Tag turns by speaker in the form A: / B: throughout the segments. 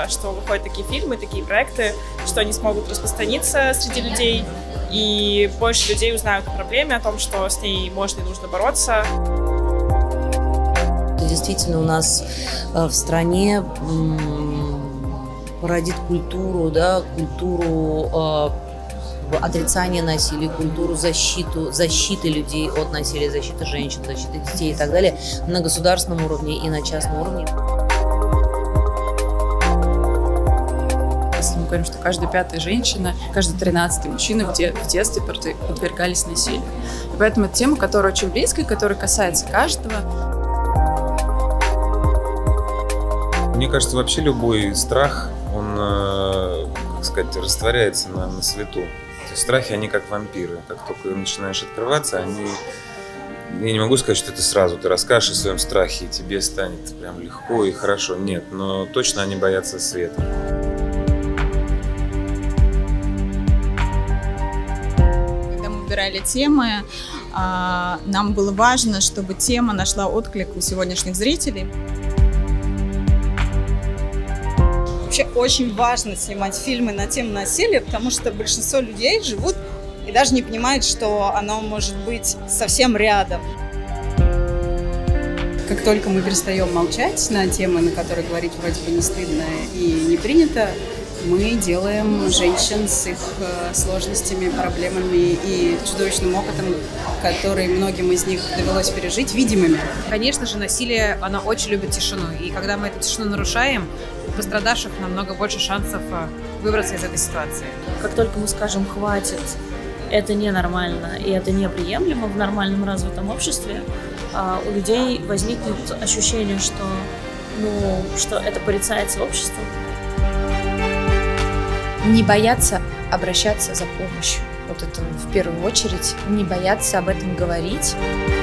A: что выходят такие фильмы, такие проекты, что они смогут распространиться среди людей, и больше людей узнают о проблеме, о том, что с ней можно и нужно бороться.
B: Действительно, у нас в стране породит культуру, да, культуру отрицания насилия, культуру защиты людей от насилия, защиты женщин, защиты детей и так далее на государственном уровне и на частном уровне.
C: Если мы говорим, что каждая 5-я женщина, каждый 13-й мужчина в детстве подвергались насилию. И поэтому это тема, которая очень близкая, которая касается каждого.
D: Мне кажется, вообще любой страх, он, как сказать, растворяется на свету. То есть страхи, они как вампиры. Как только начинаешь открываться, они... Я не могу сказать, что ты сразу расскажешь о своем страхе, и тебе станет прям легко и хорошо. Нет, но точно они боятся света.
E: Когда мы выбирали темы, нам было важно, чтобы тема нашла отклик у сегодняшних зрителей.
F: Вообще очень важно снимать фильмы на тему насилия, потому что большинство людей живут и даже не понимают, что оно может быть совсем рядом.
G: Как только мы перестаем молчать на темы, на которые говорить вроде бы не стыдно и не принято, мы делаем женщин с их сложностями, проблемами и чудовищным опытом, который многим из них довелось пережить, видимыми.
H: Конечно же, насилие, оно очень любит тишину. И когда мы эту тишину нарушаем, у пострадавших намного больше шансов выбраться из этой ситуации.
I: Как только мы скажем «хватит», это ненормально и это неприемлемо в нормальном развитом обществе, у людей возникнет ощущение, что это порицается обществом.
J: Не бояться обращаться за помощью. Вот это в первую очередь. Не бояться об этом говорить.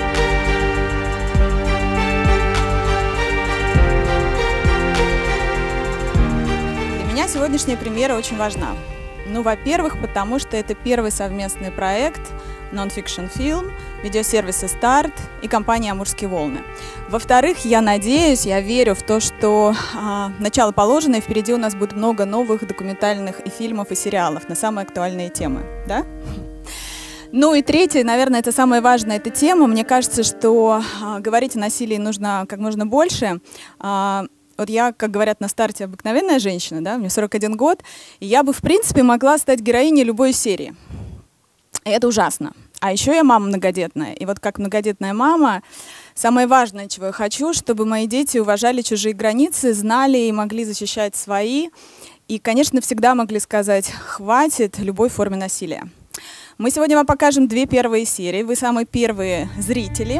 E: Для меня сегодняшняя премьера очень важна. Ну, во-первых, потому что это первый совместный проект non-fiction фильм, видеосервиса «Старт» и компании «Амурские волны». Во-вторых, я надеюсь, я верю в то, что начало положено, и впереди у нас будет много новых документальных и фильмов, и сериалов на самые актуальные темы. Да? Ну и третье, наверное, это самая важная эта тема. Мне кажется, что говорить о насилии нужно как можно больше. Вот я, как говорят на старте, обыкновенная женщина, да, мне 41 год, и я бы, в принципе, могла стать героиней любой серии. И это ужасно. А еще я мама многодетная. И вот как многодетная мама, самое важное, чего я хочу, чтобы мои дети уважали чужие границы, знали и могли защищать свои. И, конечно, всегда могли сказать «хватит» любой форме насилия. Мы сегодня вам покажем 2 первые серии. Вы самые первые зрители.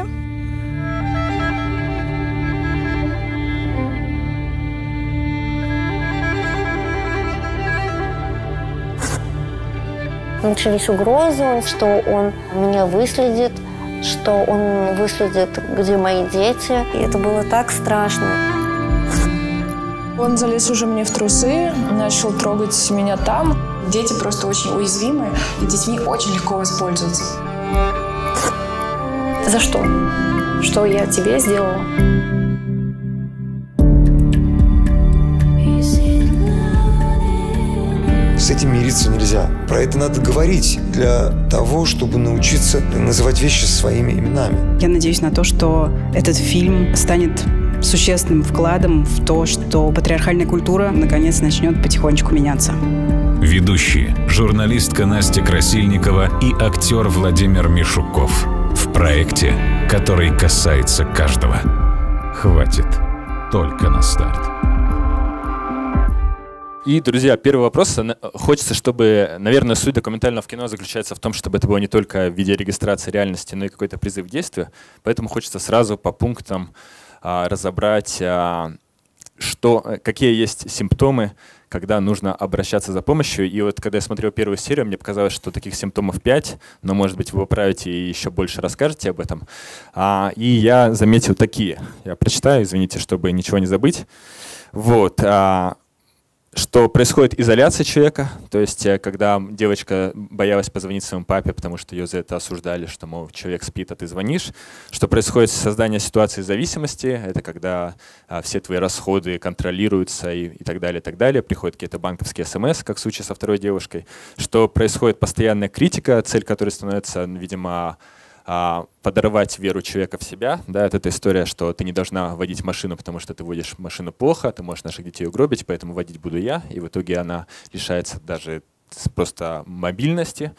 K: Начались угрозы, что он меня выследит, что он выследит, где мои дети. И это было так страшно.
L: Он залез уже мне в трусы, начал трогать меня там.
M: Дети просто очень уязвимы, и детьми очень легко воспользоваться.
K: За что? Что я тебе сделала?
N: С этим мириться нельзя. Про это надо говорить для того, чтобы научиться называть вещи своими именами.
G: Я надеюсь на то, что этот фильм станет существенным вкладом в то, что патриархальная культура наконец начнет потихонечку меняться.
O: Ведущие, журналистка Настя Красильникова и актер Владимир Мишуков в проекте, который касается каждого. Хватит только на старт.
P: И, друзья, первый вопрос. Хочется, чтобы, наверное, суть документального кино заключается в том, чтобы это было не только в виде регистрации реальности, но и какой-то призыв к действию. Поэтому хочется сразу по пунктам разобрать, какие есть симптомы, когда нужно обращаться за помощью. И вот когда я смотрел первую серию, мне показалось, что таких симптомов 5, но, может быть, вы поправите и еще больше расскажете об этом. И я заметил такие. Я прочитаю, извините, чтобы ничего не забыть. Вот. что происходит изоляция человека, то есть когда девочка боялась позвонить своему папе, потому что ее за это осуждали, что, мол, человек спит, а ты звонишь, что происходит создание ситуации зависимости, это когда все твои расходы контролируются и так далее, приходят какие-то банковские смс, как в случае со второй девушкой, что происходит постоянная критика, цель которой становится, видимо, подорвать веру человека в себя. Да, это эта история, что ты не должна водить машину, потому что ты водишь машину плохо, ты можешь наших детей угробить, поэтому водить буду я. И в итоге она лишается даже просто мобильности.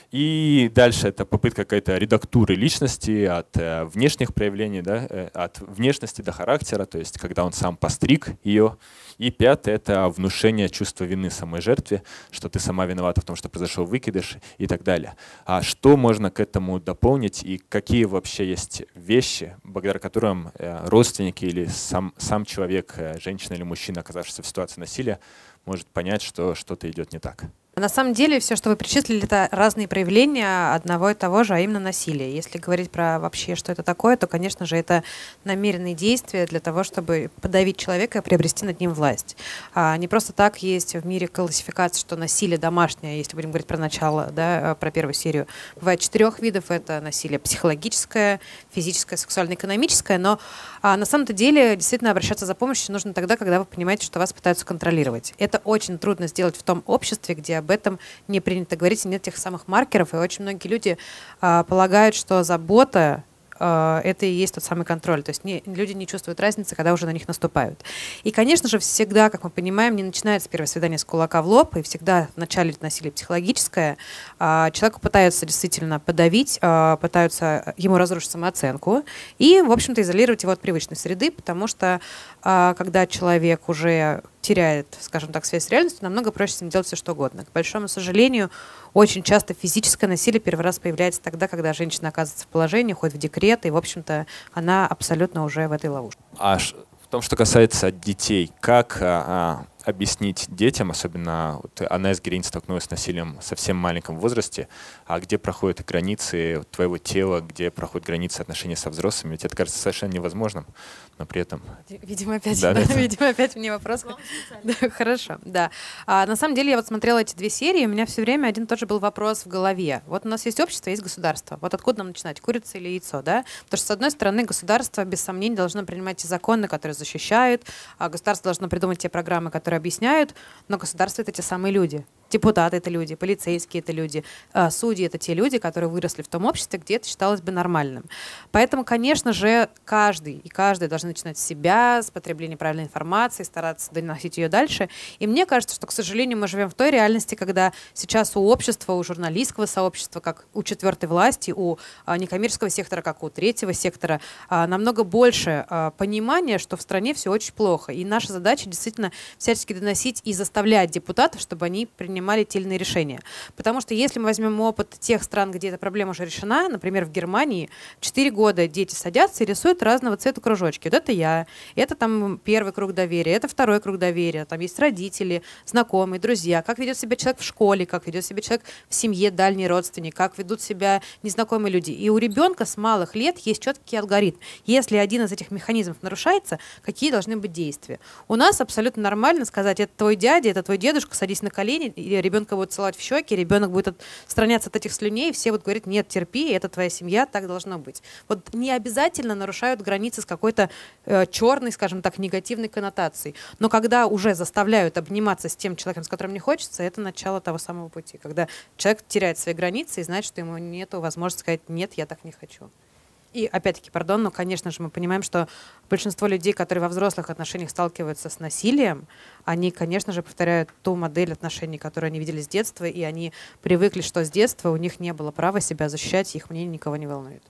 P: И дальше это попытка какой-то редактуры личности от внешних проявлений, да, от внешности до характера, то есть когда он сам постриг ее. И пятое — это внушение чувства вины самой жертве, что ты сама виновата в том, что произошел выкидыш и так далее. А что можно к этому дополнить и какие вообще есть вещи, благодаря которым родственники или сам человек, женщина или мужчина, оказавшийся в ситуации насилия, может понять, что что-то идет не так?
H: На самом деле, все, что вы перечислили, это разные проявления одного и того же, а именно насилия. Если говорить про вообще, что это такое, то, конечно же, это намеренные действия для того, чтобы подавить человека и приобрести над ним власть. Не просто так есть в мире классификация, что насилие домашнее, если будем говорить про начало, да, про первую серию, бывает 4 видов. Это насилие психологическое, физическое, сексуально-экономическое, но на самом-то деле действительно обращаться за помощью нужно тогда, когда вы понимаете, что вас пытаются контролировать. Это очень трудно сделать в том обществе, где об этом не принято говорить, и нет тех самых маркеров, и очень многие люди полагают, что забота это и есть тот самый контроль. То есть люди не чувствуют разницы, когда уже на них наступают. И, конечно же, всегда, как мы понимаем, не начинается первое свидание с кулака в лоб, и всегда в начале насилие психологическое. Человеку пытаются действительно подавить, пытаются ему разрушить самооценку и, в общем-то, изолировать его от привычной среды, потому что когда человек уже теряет, скажем так, связь с реальностью, намного проще с ним делать все, что угодно. К большому сожалению, очень часто физическое насилие первый раз появляется тогда, когда женщина оказывается в положении, уходит в декрет, и, в общем-то, она абсолютно уже в этой ловушке.
P: А в том, что касается детей, как объяснить детям, особенно вот одна из героинь столкнулась с насилием в совсем маленьком возрасте, а где проходят границы твоего тела, где проходят границы отношений со взрослыми, ведь это кажется совершенно невозможным, но при этом...
H: Видимо, опять, видимо, опять мне вопрос. Да, хорошо, да. На самом деле я вот смотрела эти 2 серии, у меня все время один и тот же был вопрос в голове. Вот у нас есть общество, есть государство. Вот откуда нам начинать, курица или яйцо, да? Потому что, с одной стороны, государство, без сомнений, должно принимать те законы, которые защищают, а государство должно придумать те программы, которые объясняют, но государство — это те самые люди. Депутаты — это люди, полицейские — это люди, судьи — это те люди, которые выросли в том обществе, где это считалось бы нормальным. Поэтому, конечно же, каждый должны начинать с себя, с потребления правильной информации, стараться доносить ее дальше. И мне кажется, что, к сожалению, мы живем в той реальности, когда сейчас у общества, у журналистского сообщества, как у 4-й власти, у некоммерческого сектора, как у 3-го сектора, намного больше понимания, что в стране все очень плохо. И наша задача действительно всячески доносить и заставлять депутатов, чтобы они принимали те или иные решения. Потому что если мы возьмем опыт тех стран, где эта проблема уже решена, например, в Германии, 4 года дети садятся и рисуют разного цвета кружочки. Вот это я, это там 1-й круг доверия, это 2-й круг доверия, там есть родители, знакомые, друзья, как ведет себя человек в школе, как ведет себя человек в семье, дальний родственник, как ведут себя незнакомые люди. И у ребенка с малых лет есть четкий алгоритм. Если один из этих механизмов нарушается, какие должны быть действия? У нас абсолютно нормально сказать: это твой дядя, это твой дедушка, садись на колени, и ребенка будет целовать в щеки, ребенок будет отстраняться от этих слюней, и все будут говорить: нет, терпи, это твоя семья, так должно быть. Вот не обязательно нарушают границы с какой-то черной, скажем так, негативной коннотацией. Но когда уже заставляют обниматься с тем человеком, с которым не хочется, это начало того самого пути. Когда человек теряет свои границы и знает, что ему нет возможности сказать: нет, я так не хочу. И опять-таки, пардон, но, конечно же, мы понимаем, что большинство людей, которые во взрослых отношениях сталкиваются с насилием, они, конечно же, повторяют ту модель отношений, которую они видели с детства, и они привыкли, что с детства у них не было права себя защищать, их мнение никого не волнует.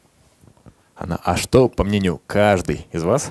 P: Анна, а что, по мнению каждой из вас,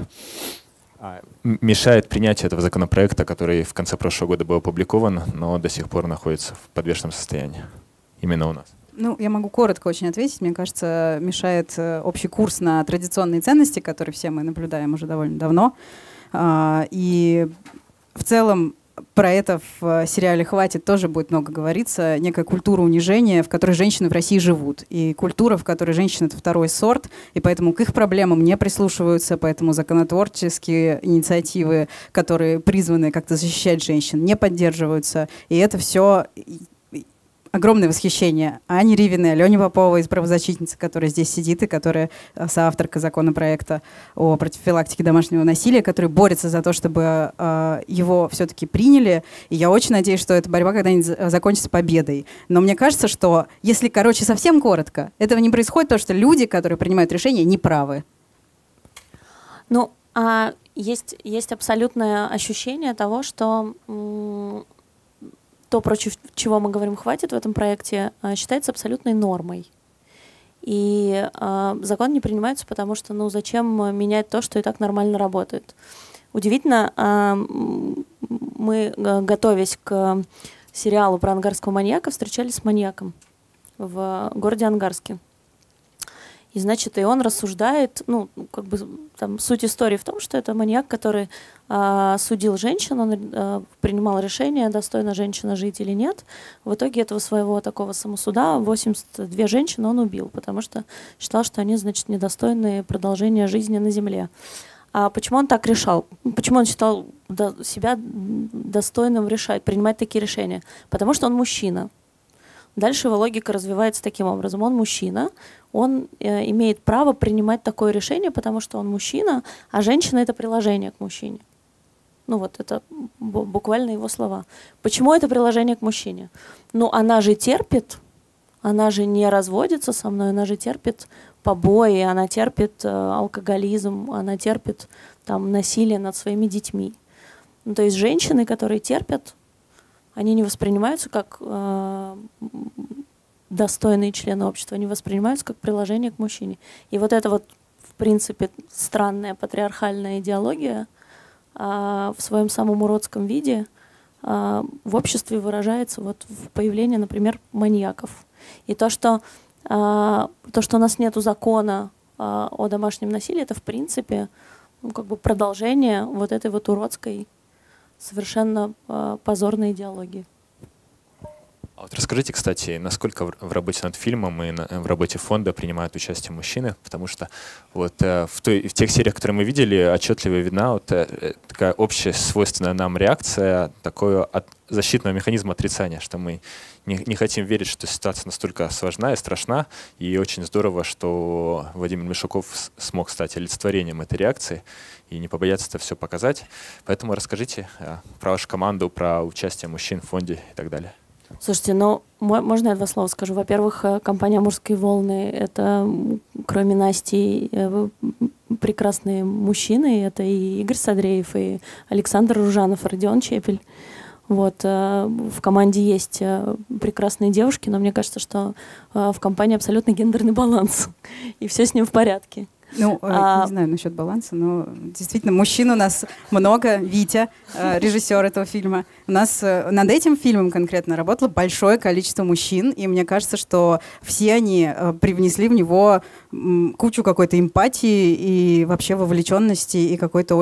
P: мешает принятию этого законопроекта, который в конце прошлого года был опубликован, но до сих пор находится в подвешенном состоянии именно у нас?
E: Ну, я могу коротко очень ответить. Мне кажется, мешает общий курс на традиционные ценности, которые все мы наблюдаем уже довольно давно. И в целом про это в сериале «Хватит» тоже будет много говориться. Некая культура унижения, в которой женщины в России живут. И культура, в которой женщины — это второй сорт, и поэтому к их проблемам не прислушиваются, поэтому законотворческие инициативы, которые призваны как-то защищать женщин, не поддерживаются. И это все огромное восхищение Ане Ривиной, Алене Поповой из «Правозащитницы», которая здесь сидит и которая соавторка законопроекта о профилактике домашнего насилия, который борется за то, чтобы его все-таки приняли. И я очень надеюсь, что эта борьба когда-нибудь закончится победой. Но мне кажется, что если, совсем коротко, этого не происходит, потому что люди, которые принимают решения, не правы.
I: Есть абсолютное ощущение того, что то, против чего мы говорим «Хватит» в этом проекте, считается абсолютной нормой. И закон не принимается, потому что, зачем менять то, что и так нормально работает. Удивительно, мы, готовясь к сериалу про ангарского маньяка, встречались с маньяком в городе Ангарске. И, значит, и он рассуждает, суть истории в том, что это маньяк, который судил женщин, он принимал решение, достойна женщина жить или нет. В итоге этого своего такого самосуда 82 женщины он убил, потому что считал, что они, значит, недостойны продолжения жизни на земле. А почему он так решал? Почему он считал себя достойным принимать такие решения? Потому что он мужчина. Дальше его логика развивается таким образом. Он мужчина, он имеет право принимать такое решение, потому что он мужчина, а женщина — это приложение к мужчине. Это буквально его слова. Почему это приложение к мужчине? Она же терпит, она же не разводится со мной, она же терпит побои, она терпит алкоголизм, она терпит насилие над своими детьми. То есть женщины, которые терпят, они не воспринимаются как достойные члены общества, они воспринимаются как приложение к мужчине. И вот эта в принципе, странная патриархальная идеология в своем самом уродском виде в обществе выражается в появлении, например, маньяков. И то, что у нас нет закона о домашнем насилии, это, в принципе, продолжение этой уродской, совершенно позорной идеологии.
P: А расскажите, кстати, насколько в работе над фильмом и в работе фонда принимают участие мужчины, потому что в тех сериях, которые мы видели, отчетливо видна такая общая свойственная нам реакция, такое защитного механизма отрицания, что мы не хотим верить, что ситуация настолько сложна и страшна, и очень здорово, что Владимир Мишуков смог стать олицетворением этой реакции и не побояться это все показать. Поэтому расскажите про вашу команду, про участие мужчин в фонде и так далее.
I: Слушайте, можно я два слова скажу? Во-первых, компания «Амурские волны» — это, кроме Насти, прекрасные мужчины. Это и Игорь Садреев, и Александр Ружанов, и Родион Чепель. В команде есть прекрасные девушки, но мне кажется, что в компании абсолютно гендерный баланс, и все с ним в порядке.
E: Не знаю насчет баланса, но действительно мужчин у нас много. Витя, режиссер этого фильма. У нас над этим фильмом конкретно работало большое количество мужчин, и мне кажется, что все они привнесли в него кучу какой-то эмпатии и вообще вовлеченности и какой-то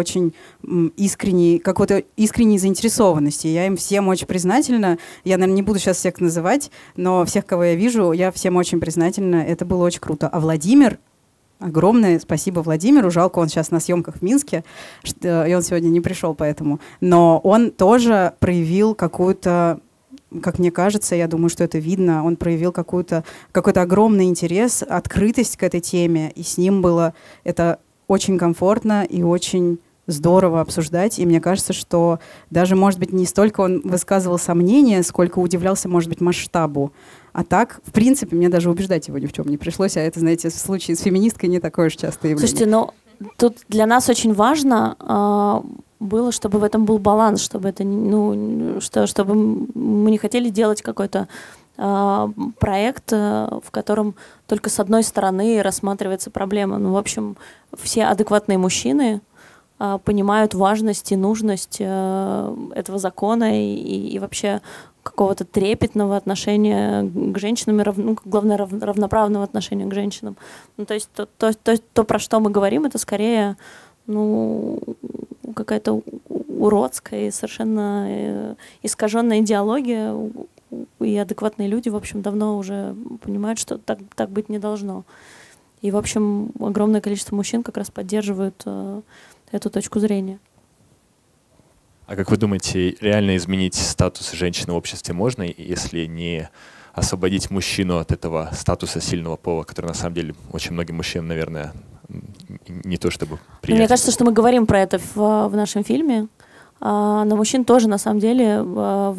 E: искренней заинтересованности. Я им всем очень признательна. Я, наверное, не буду сейчас всех называть, но всех, кого я вижу, я всем очень признательна. Это было очень круто. А Владимир, огромное спасибо Владимиру. Жалко, он сейчас на съемках в Минске, и он сегодня не пришел поэтому. Но он тоже проявил какую-то, как мне кажется, я думаю, что это видно, он проявил какой-то огромный интерес, открытость к этой теме, и с ним было это очень комфортно и очень здорово обсуждать. И мне кажется, что даже, может быть, не столько он высказывал сомнения, сколько удивлялся, может быть, масштабу. А так, в принципе, мне даже убеждать его ни в чем не пришлось. А это, знаете, в случае с феминисткой не такое уж частое явление.
I: Слушайте, тут для нас очень важно было, чтобы в этом был баланс, чтобы это, чтобы мы не хотели делать какой-то проект, в котором только с одной стороны рассматривается проблема. В общем, все адекватные мужчины понимают важность и нужность этого закона и вообще какого-то трепетного отношения к женщинам, главное, равноправного отношения к женщинам. То есть то, про что мы говорим, это скорее какая-то уродская, совершенно искаженная идеология, и адекватные люди, в общем, давно уже понимают, что так быть не должно. И, в общем, огромное количество мужчин как раз поддерживают эту точку зрения.
P: А как вы думаете, реально изменить статус женщины в обществе можно, если не освободить мужчину от этого статуса сильного пола, который на самом деле очень многим мужчинам, наверное, не то чтобы приятен?
I: Мне кажется, что мы говорим про это в нашем фильме, но мужчин тоже на самом деле в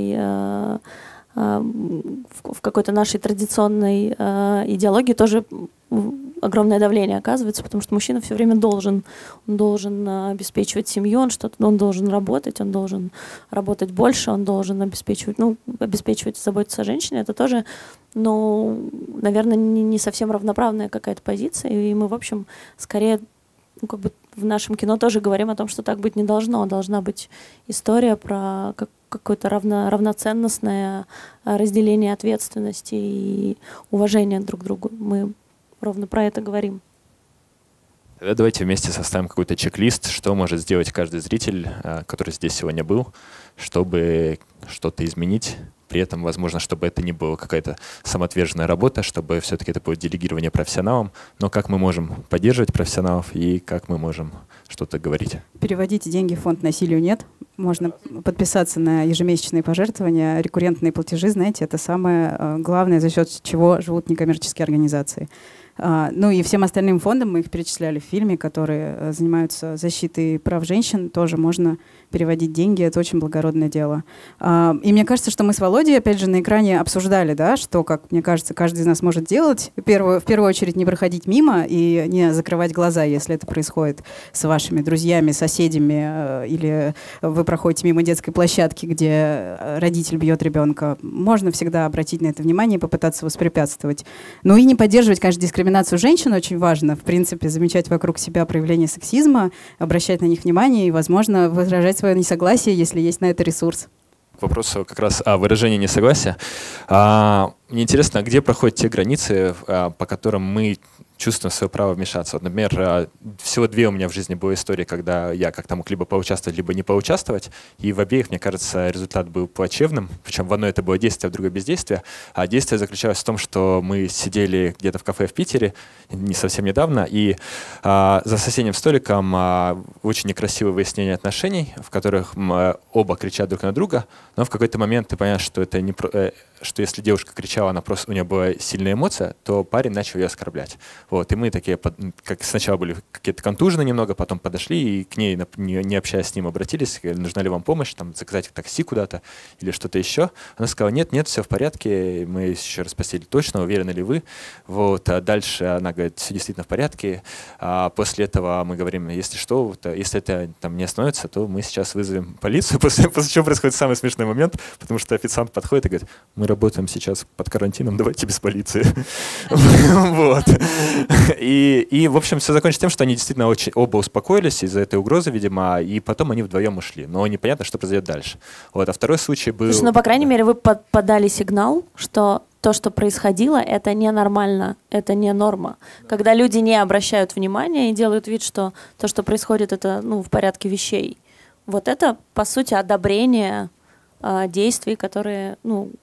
I: какой-то нашей традиционной идеологии тоже огромное давление оказывается, потому что мужчина все время должен обеспечивать семью, он должен работать больше, он должен обеспечивать и заботиться о женщине. Это тоже, наверное, не совсем равноправная какая-то позиция, и мы, в общем, скорее в нашем кино тоже говорим о том, что так быть не должно. Должна быть история про какое-то равноценностное разделение ответственности и уважение друг к другу. Мы ровно про это говорим.
P: Тогда давайте вместе составим какой-то чек-лист, что может сделать каждый зритель, который здесь сегодня был, чтобы что-то изменить. При этом, возможно, чтобы это не была какая-то самоотверженная работа, чтобы все-таки это было делегирование профессионалам. Но как мы можем поддерживать профессионалов и как мы можем что-то говорить?
G: Переводите деньги в фонд «Насилию нет». Можно подписаться на ежемесячные пожертвования. Рекуррентные платежи, знаете, это самое главное, за счет чего живут некоммерческие организации. И всем остальным фондам, мы их перечисляли в фильме, которые занимаются защитой прав женщин, тоже можно переводить деньги, это очень благородное дело. И мне кажется, что мы с Володей, опять же, на экране обсуждали, да, что, как мне кажется, каждый из нас может делать. В первую очередь не проходить мимо и не закрывать глаза, если это происходит с вашими друзьями, соседями, или вы проходите мимо детской площадки, где родитель бьет ребенка. Можно всегда обратить на это внимание и попытаться воспрепятствовать. Ну и не поддерживать, конечно, дискриминацию женщин очень важно. В принципе, замечать вокруг себя проявление сексизма, обращать на них внимание и, возможно, выражать свое несогласие, если есть на это ресурс.
P: К вопросу как раз о выражении несогласия. Мне интересно, где проходят те границы, по которым мы чувствуем свое право вмешаться. Вот, например, всего две у меня в жизни были истории, когда я как-то мог либо поучаствовать, либо не поучаствовать. И в обеих, мне кажется, результат был плачевным. Причем в одной это было действие, а в другой бездействие. А действие заключалось в том, что мы сидели где-то в кафе в Питере не совсем недавно, и за соседним столиком очень некрасивое выяснение отношений, в которых оба кричат друг на друга, но в какой-то момент ты понимаешь, что это не что если девушка кричала, у нее была сильная эмоция, то парень начал ее оскорблять. Вот, и мы такие, как сначала были какие-то контужены немного, потом подошли и к ней, не общаясь с ним, обратились, сказали, нужна ли вам помощь, там, заказать такси куда-то или что-то еще. Она сказала, нет, все в порядке, мы еще раз спросили, точно, уверены ли вы? Вот, а дальше она говорит, все действительно в порядке. А после этого мы говорим, если что, если это там не остановится, то мы сейчас вызовем полицию, после чего происходит самый смешной момент, потому что официант подходит и говорит, мы работаем сейчас под карантином, давайте без полиции. Вот. И, в общем, все закончилось тем, что они действительно оба успокоились из-за этой угрозы, видимо, и потом они вдвоем ушли. Но непонятно, что произойдет дальше. Вот. А второй случай был...
I: Слушай, по крайней мере, вы подали сигнал, что то, что происходило, это ненормально, это не норма. Когда люди не обращают внимания и делают вид, что то, что происходит, это в порядке вещей. Вот это, по сути, одобрение действий, которые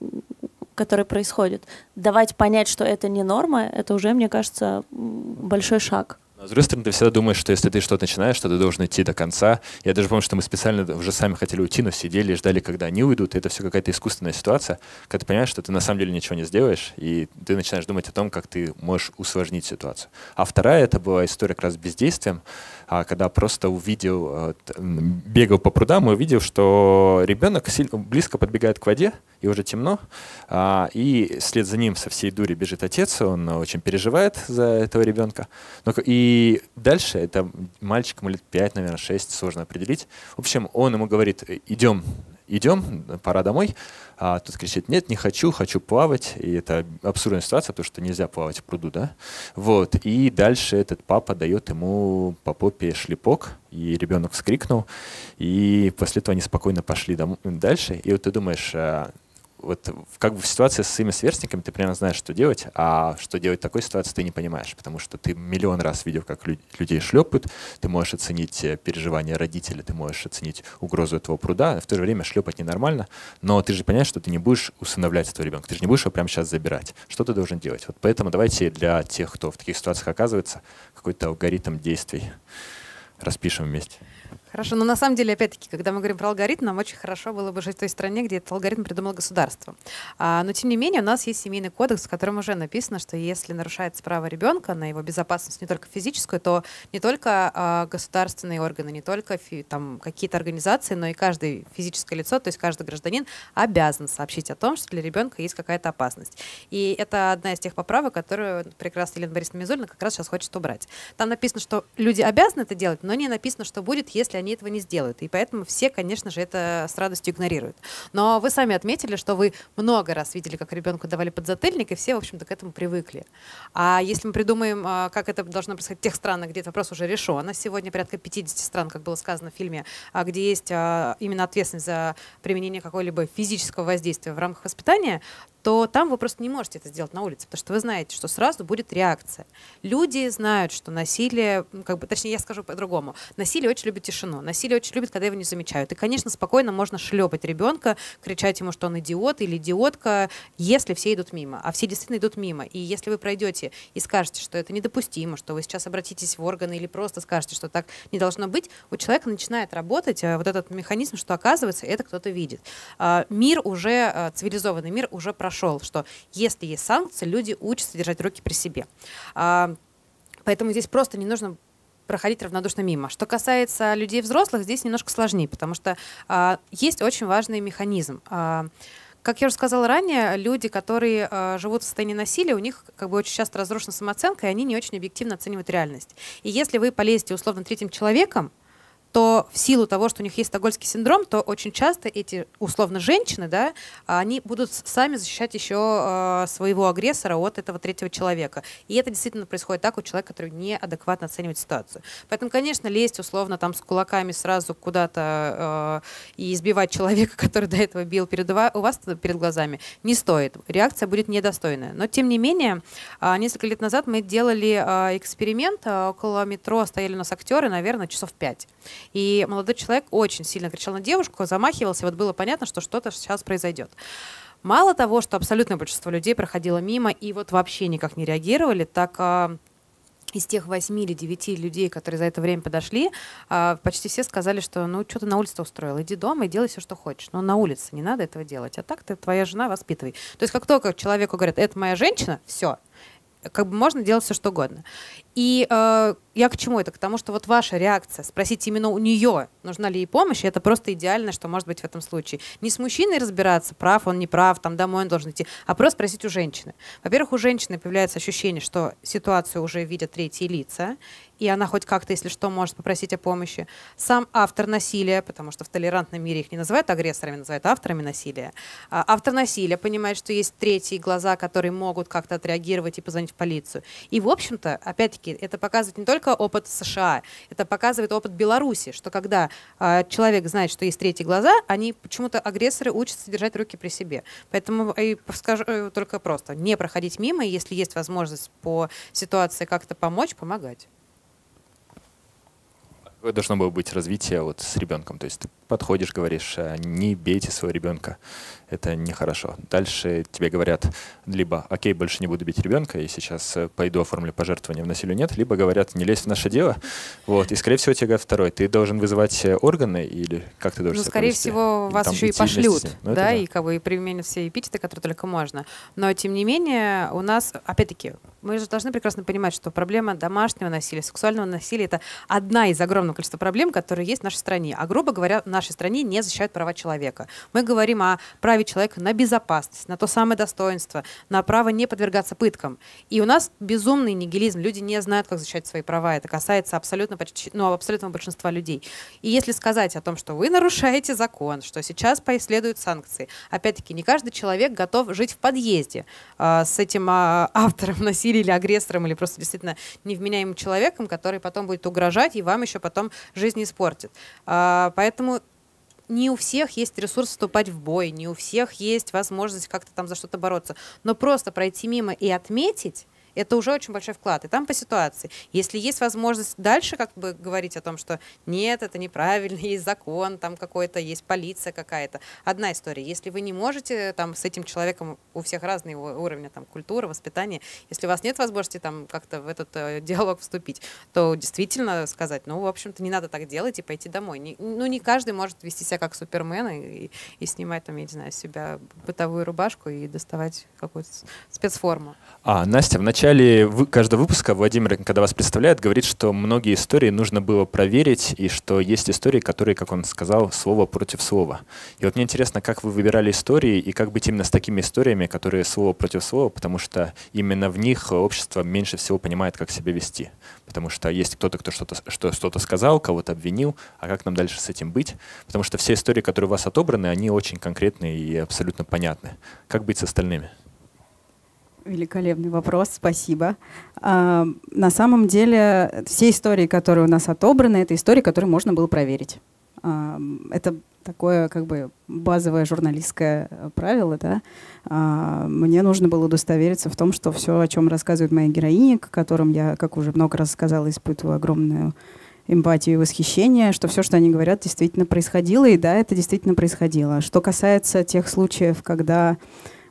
I: происходят. Давать понять, что это не норма, это уже, мне кажется, большой шаг.
P: С другой стороны, ты всегда думаешь, что если ты что-то начинаешь, то ты должен идти до конца. Я даже помню, что мы специально уже сами хотели уйти, но сидели и ждали, когда они уйдут. И это все какая-то искусственная ситуация, когда ты понимаешь, что ты на самом деле ничего не сделаешь, и ты начинаешь думать о том, как ты можешь усложнить ситуацию. А вторая, это была история как раз с бездействием, когда просто бегал по прудам и увидел, что ребенок близко подбегает к воде, и уже темно, и вслед за ним со всей дури бежит отец, он очень переживает за этого ребенка. И дальше, это мальчик, ему лет 5, наверное, 6, сложно определить. В общем, он ему говорит, идем, пора домой. А тот кричит, нет, не хочу, хочу плавать. И это абсурдная ситуация, потому что нельзя плавать в пруду, да? Вот. И дальше этот папа дает ему по попе шлепок, и ребенок вскрикнул. И после этого они спокойно пошли дальше. И вот ты думаешь, вот как бы в ситуации с своими сверстниками ты примерно знаешь, что делать, а что делать в такой ситуации ты не понимаешь, потому что ты миллион раз видел, как людей шлепают, ты можешь оценить переживания родителей, ты можешь оценить угрозу этого пруда, а в то же время шлепать ненормально, но ты же понимаешь, что ты не будешь усыновлять этого ребенка, ты же не будешь его прямо сейчас забирать. Что ты должен делать? Вот поэтому давайте для тех, кто в таких ситуациях оказывается, какой-то алгоритм действий распишем вместе.
H: Хорошо, но на самом деле, опять-таки, когда мы говорим про алгоритм, нам очень хорошо было бы жить в той стране, где этот алгоритм придумало государство. Но, тем не менее, у нас есть семейный кодекс, в котором уже написано, что если нарушается право ребенка на его безопасность не только физическую, то не только государственные органы, не только там, какие-то организации, но и каждое физическое лицо, то есть каждый гражданин обязан сообщить о том, что для ребенка есть какая-то опасность. И это одна из тех поправок, которую прекрасная Елена Борисовна Мизулина как раз сейчас хочет убрать. Там написано, что люди обязаны это делать, но не написано, что будет, если они этого не сделают. И поэтому все, конечно же, это с радостью игнорируют. Но вы сами отметили, что вы много раз видели, как ребенку давали подзатыльник, и все, в общем-то, к этому привыкли. А если мы придумаем, как это должно происходить в тех странах, где этот вопрос уже решен, а сегодня порядка 50 стран, как было сказано в фильме, где есть именно ответственность за применение какого-либо физического воздействия в рамках воспитания, то там вы просто не можете это сделать на улице, потому что вы знаете, что сразу будет реакция. Люди знают, что насилие, точнее, я скажу по-другому, насилие очень любит тишину, насилие очень любит, когда его не замечают. И, конечно, спокойно можно шлепать ребенка, кричать ему, что он идиот или идиотка, если все идут мимо. А все действительно идут мимо. И если вы пройдете и скажете, что это недопустимо, что вы сейчас обратитесь в органы или просто скажете, что так не должно быть, у человека начинает работать вот этот механизм, что, оказывается, это кто-то видит. Мир уже, цивилизованный мир уже прошел, что если есть санкции, люди учатся держать руки при себе. Поэтому здесь просто не нужно проходить равнодушно мимо. Что касается людей взрослых, здесь немножко сложнее, потому что есть очень важный механизм. Как я уже сказала ранее, люди, которые живут в состоянии насилия, у них очень часто разрушена самооценка, и они не очень объективно оценивают реальность. И если вы полезете условно третьим человеком, то в силу того, что у них есть стокгольмский синдром, то очень часто эти, условно, женщины, да, они будут сами защищать еще своего агрессора от этого третьего человека. И это действительно происходит так у человека, который неадекватно оценивает ситуацию. Поэтому, конечно, лезть, условно, там, с кулаками сразу куда-то и избивать человека, который до этого бил у вас перед глазами, не стоит. Реакция будет недостойная. Но, тем не менее, несколько лет назад мы делали эксперимент. Около метро стояли у нас актеры, наверное, часов 5. И молодой человек очень сильно кричал на девушку, замахивался, вот было понятно, что что-то сейчас произойдет. Мало того, что абсолютное большинство людей проходило мимо и вот вообще никак не реагировали, так из тех 8 или 9 людей, которые за это время подошли, почти все сказали, что ну что ты на улице устроил, иди дома и делай все, что хочешь. Но на улице не надо этого делать, а так ты, твоя жена, воспитывай. То есть как только человеку говорят, это моя женщина, все. Можно делать все, что угодно. И я к чему это? К тому, что вот ваша реакция, спросить именно у нее, нужна ли ей помощь, это просто идеально, что может быть в этом случае. Не с мужчиной разбираться, прав он, не прав, там домой он должен идти, а просто спросить у женщины. Во-первых, у женщины появляется ощущение, что ситуацию уже видят третьи лица, и она хоть как-то, если что, может попросить о помощи. Сам автор насилия, потому что в толерантном мире их не называют агрессорами, называют авторами насилия. Автор насилия понимает, что есть третьи глаза, которые могут как-то отреагировать и позвонить в полицию. И, в общем-то, опять-таки, это показывает не только опыт США, это показывает опыт Беларуси, что когда человек знает, что есть третьи глаза, они почему-то, агрессоры, учатся держать руки при себе. Поэтому скажу только просто, не проходить мимо, и если есть возможность по ситуации как-то помочь, помогать.
P: Какое должно было быть развитие вот с ребенком? То есть ты подходишь, говоришь, не бейте своего ребенка, это нехорошо. Дальше тебе говорят, либо окей, больше не буду бить ребенка, и сейчас пойду оформлю пожертвование, в насилию нет, либо говорят, не лезь в наше дело. Вот. И, скорее всего, тебе говорят второй. Ты должен вызывать органы или как ты должен себя
H: скорее
P: повести?
H: Всего, вас еще и пошлют, да,
P: да,
H: и применят все эпитеты, которые только можно. Но, тем не менее, у нас, опять-таки, мы же должны прекрасно понимать, что проблема домашнего насилия, сексуального насилия — это одна из огромного количества проблем, которые есть в нашей стране. А, грубо говоря, в нашей стране не защищают права человека. Мы говорим о праве человека на безопасность, на то самое достоинство, на право не подвергаться пыткам. И у нас безумный нигилизм. Люди не знают, как защищать свои права. Это касается абсолютного большинства людей. И если сказать о том, что вы нарушаете закон, что сейчас последуют санкции, опять-таки, не каждый человек готов жить в подъезде с этим автором насилия или агрессором, или просто действительно невменяемым человеком, который потом будет угрожать и вам еще потом жизнь испортит. Поэтому не у всех есть ресурс вступать в бой, не у всех есть возможность как-то там за что-то бороться. Но просто пройти мимо и отметить — это уже очень большой вклад. И там по ситуации. Если есть возможность дальше как бы говорить о том, что нет, это неправильно, есть закон там какой-то, есть полиция какая-то. Одна история. Если вы не можете там с этим человеком, у всех разные уровни там, культуры, воспитания, если у вас нет возможности там как-то в этот диалог вступить, то действительно сказать, ну, в общем-то, не надо так делать и пойти домой. Не каждый может вести себя как Супермен и снимать там, я не знаю, с себя бытовую рубашку и доставать какую-то спецформу.
P: Настя, в начале каждого выпуска Владимир, когда вас представляет, говорит, что многие истории нужно было проверить, и что есть истории, которые, как он сказал, слово против слова. И вот мне интересно, как вы выбирали истории, и как быть именно с такими историями, которые слово против слова, потому что именно в них общество меньше всего понимает, как себя вести. Потому что есть кто-то, кто что-то сказал, кого-то обвинил, а как нам дальше с этим быть? Потому что все истории, которые у вас отобраны, они очень конкретные и абсолютно понятны. Как быть с остальными?
Q: Великолепный вопрос, спасибо. На самом деле, все истории, которые у нас отобраны, это истории, которые можно было проверить. Это такое как бы базовое журналистское правило. Да? Мне нужно было удостовериться в том, что все, о чем рассказывают мои героини, к которым я, как уже много раз сказала, испытываю огромную эмпатию и восхищение, что все, что они говорят, действительно происходило. И да, это действительно происходило. Что касается тех случаев, когда...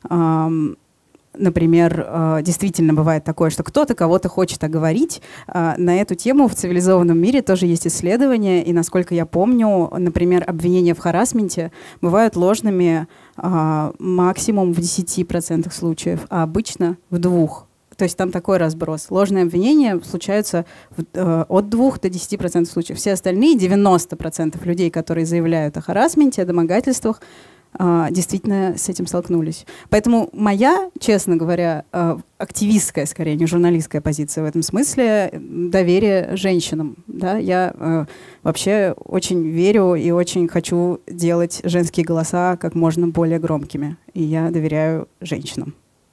Q: Например, действительно бывает такое, что кто-то кого-то хочет оговорить. На эту тему в цивилизованном мире тоже есть исследования, и, насколько я помню, например, обвинения в харассменте бывают ложными максимум в 10% случаев, а обычно в 2%. То есть там такой разброс. Ложные обвинения случаются от 2 до 10% случаев. Все остальные, 90% людей, которые заявляют о харассменте, о домогательствах, действительно с этим столкнулись. Поэтому моя, честно говоря, активистская, скорее, не журналистская позиция в этом смысле — доверие женщинам. Да? Я вообще очень верю и очень хочу делать женские голоса как можно более громкими. И я доверяю женщинам.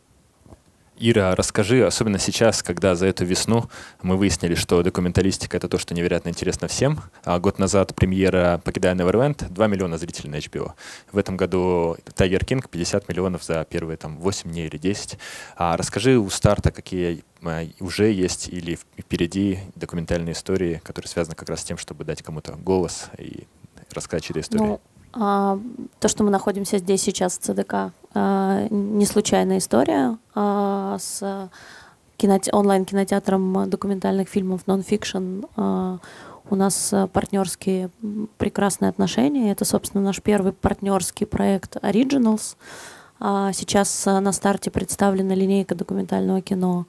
P: Ира, расскажи, особенно сейчас, когда за эту весну мы выяснили, что документалистика — это то, что невероятно интересно всем. А год назад премьера «Покидая Неверленд» 2 миллиона зрителей на HBO. В этом году «Тайгер Кинг» 50 миллионов за первые 8 дней или 10. Расскажи у старта, какие уже есть или впереди документальные истории, которые связаны как раз с тем, чтобы дать кому-то голос и рассказать чьи-то истории.
I: То, что мы находимся здесь сейчас в ЦДК, не случайная история. С онлайн-кинотеатром документальных фильмов «Нонфикшн» у нас партнерские прекрасные отношения. Это, собственно, наш первый партнерский проект «Originals». Сейчас на старте представлена линейка документального кино,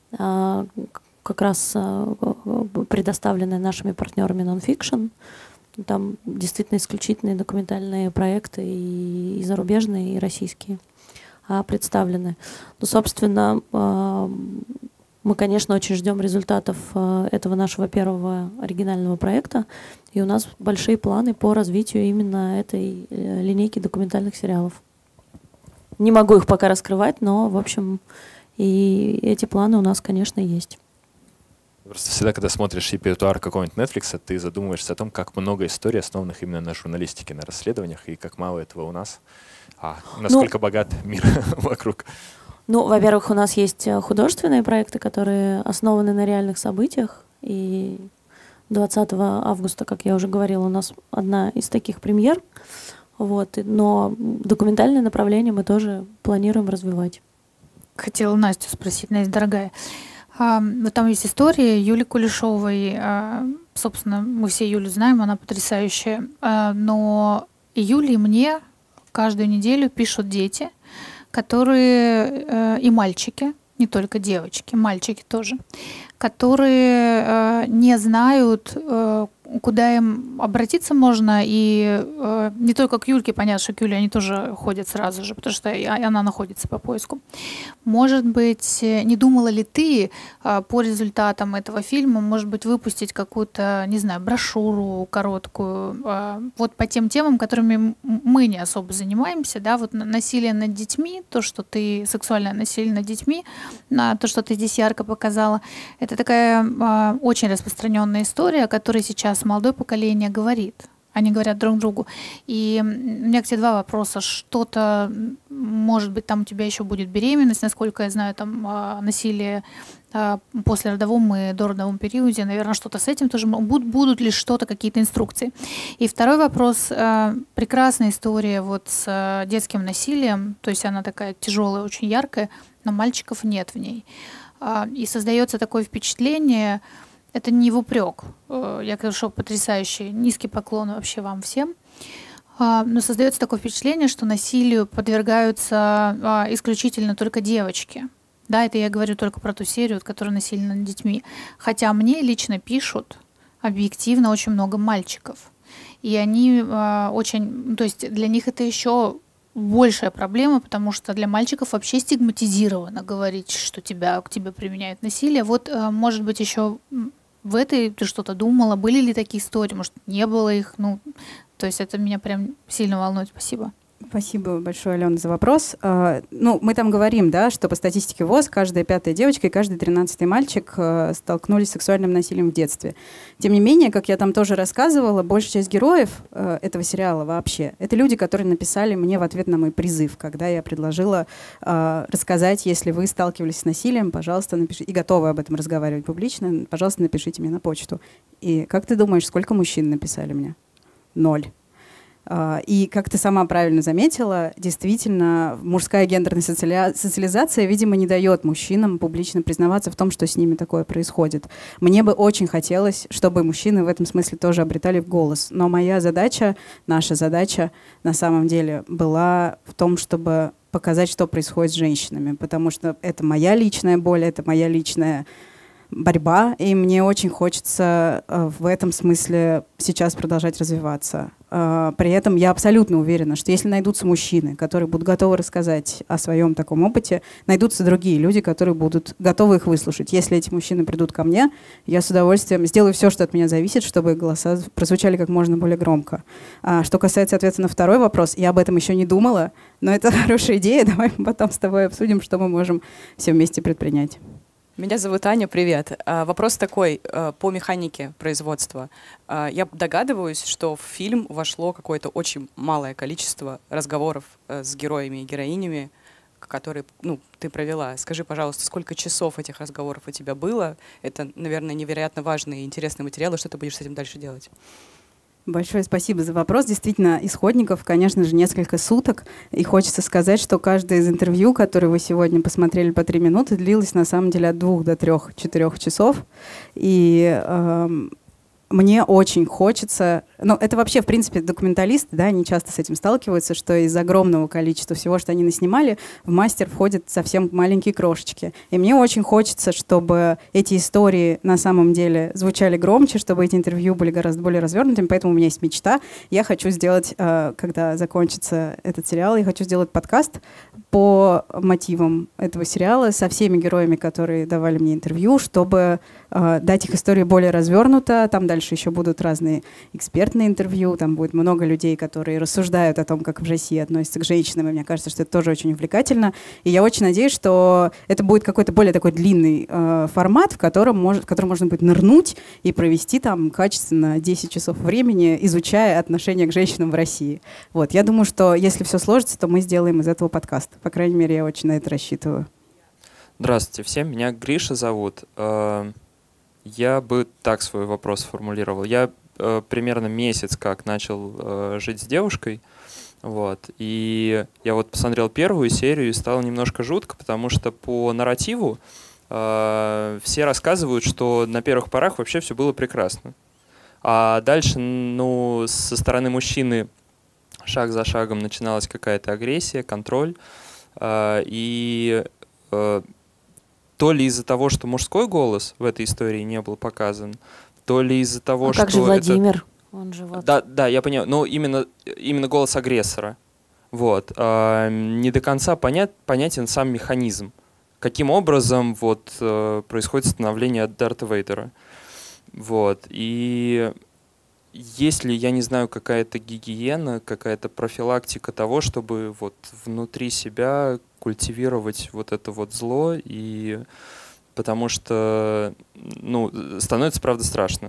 I: как раз предоставленная нашими партнерами «Нонфикшн». Там действительно исключительные документальные проекты и зарубежные, и российские представлены. Ну, собственно, мы, конечно, очень ждем результатов этого нашего первого оригинального проекта, и у нас большие планы по развитию именно этой линейки документальных сериалов. Не могу их пока раскрывать, но, в общем, и эти планы у нас, конечно, есть.
P: Просто всегда, когда смотришь репертуар какого-нибудь Netflix, ты задумываешься о том, как много историй, основанных именно на журналистике, на расследованиях, и как мало этого у нас. Насколько богат мир вокруг.
I: Ну, во-первых, у нас есть художественные проекты, которые основаны на реальных событиях. И 20 августа, как я уже говорила, у нас одна из таких премьер. Вот. Но документальное направление мы тоже планируем развивать.
R: Хотела Настю спросить, Настя, дорогая. Вот там есть история Юли Кулешовой. Собственно, мы все Юлю знаем, она потрясающая. Но и Юле, и мне каждую неделю пишут дети, которые и мальчики, не только девочки, мальчики тоже, которые не знают, куда им обратиться можно, и не только к Юльке, понятно, что к Юле они тоже ходят сразу же, потому что она находится по поиску. Может быть, не думала ли ты по результатам этого фильма, может быть, выпустить какую-то, не знаю, брошюру короткую, вот по тем темам, которыми мы не особо занимаемся, да, вот насилие над детьми, то, что ты, сексуальное насилие над детьми, то, что ты здесь ярко показала, это такая очень распространенная история, о которой сейчас молодое поколение говорит. они говорят друг другу. И у меня к тебе два вопроса. Что-то, может быть, там у тебя еще будет беременность, насколько я знаю, там насилие после родовом и дородовом периоде, наверное, что-то с этим тоже. Будут ли что-то, какие-то инструкции? И второй вопрос. Прекрасная история вот с детским насилием, то есть она такая тяжелая, очень яркая, но мальчиков нет в ней. И создается такое впечатление, это не в упрек. Я говорю, что потрясающий, низкий поклон вообще вам всем. Но создается такое впечатление, что насилию подвергаются исключительно только девочки. Да, это я говорю только про ту серию, которая насилие над детьми. Хотя мне лично пишут объективно очень много мальчиков. И они очень... То есть для них это еще большая проблема, потому что для мальчиков вообще стигматизировано говорить, что к тебе применяют насилие. Вот, может быть, еще в этой ты что-то думала? Были ли такие истории? Может, не было их? Ну, то есть это меня прям сильно волнует. Спасибо.
Q: Спасибо большое, Алена, за вопрос. Мы там говорим, да, что по статистике ВОЗ каждая 5-я девочка и каждый 13-й мальчик столкнулись с сексуальным насилием в детстве. Тем не менее, как я там тоже рассказывала, большая часть героев этого сериала вообще — это люди, которые написали мне в ответ на мой призыв, когда я предложила рассказать, если вы сталкивались с насилием, пожалуйста, напишите, и готовы об этом разговаривать публично, пожалуйста, напишите мне на почту. И как ты думаешь, сколько мужчин написали мне? 0. И, как ты сама правильно заметила, действительно, мужская гендерная социализация, видимо, не дает мужчинам публично признаваться в том, что с ними такое происходит. Мне бы очень хотелось, чтобы мужчины в этом смысле тоже обретали голос. Но моя задача, наша задача на самом деле была в том, чтобы показать, что происходит с женщинами. Потому что это моя личная боль, это моя личная борьба, и мне очень хочется в этом смысле сейчас продолжать развиваться. При этом я абсолютно уверена, что если найдутся мужчины, которые будут готовы рассказать о своем таком опыте, найдутся другие люди, которые будут готовы их выслушать. Если эти мужчины придут ко мне, я с удовольствием сделаю все, что от меня зависит, чтобы их голоса прозвучали как можно более громко. Что касается ответа на второй вопрос, я об этом еще не думала, но это хорошая идея. Давай мы потом с тобой обсудим, что мы можем все вместе предпринять.
S: Меня зовут Аня, привет. Вопрос такой, по механике производства. Я догадываюсь, что в фильм вошло какое-то очень малое количество разговоров с героями и героинями, которые ты провела. Скажи, пожалуйста, сколько часов этих разговоров у тебя было? Это, наверное, невероятно важные и интересные материалы. Что ты будешь с этим дальше делать?
Q: Большое спасибо за вопрос. Действительно, исходников, конечно же, несколько суток. И хочется сказать, что каждое из интервью, которое вы сегодня посмотрели по 3 минуты, длилось на самом деле от 2 до 3-4 часов. И мне очень хочется... это вообще, в принципе, документалисты, да, они часто с этим сталкиваются, что из огромного количества всего, что они наснимали, в мастер входят совсем маленькие крошечки. И мне очень хочется, чтобы эти истории на самом деле звучали громче, чтобы эти интервью были гораздо более развернутыми, поэтому у меня есть мечта. Я хочу сделать, когда закончится этот сериал, я хочу сделать подкаст по мотивам этого сериала со всеми героями, которые давали мне интервью, чтобы дать их истории более развернуто. Там дальше еще будут разные экспертные интервью, там будет много людей, которые рассуждают о том, как в России относятся к женщинам, и мне кажется, что это тоже очень увлекательно. И я очень надеюсь, что это будет какой-то более такой длинный формат, в котором можно будет нырнуть и провести там качественно 10 часов времени, изучая отношение к женщинам в России. Вот. Я думаю, что если все сложится, то мы сделаем из этого подкаст. По крайней мере, я очень на это рассчитываю.
T: Здравствуйте всем, меня Гриша зовут. Я бы так свой вопрос сформулировал. Я примерно месяц как начал жить с девушкой, вот, и я вот посмотрел первую серию и стало немножко жутко, потому что по нарративу все рассказывают, что на первых порах вообще все было прекрасно. А дальше, со стороны мужчины шаг за шагом начиналась какая-то агрессия, контроль, и... То ли из-за того, что мужской голос в этой истории не был показан, то ли из-за того, что...
I: как же Владимир? Он же вот...
T: Да, я понял. Но именно голос агрессора. Вот. Не до конца понятен сам механизм. Каким образом происходит становление от Дарта Вейдера. Вот. И есть ли, я не знаю, какая-то гигиена, какая-то профилактика того, чтобы внутри себя культивировать это зло, и потому что становится, правда, страшно.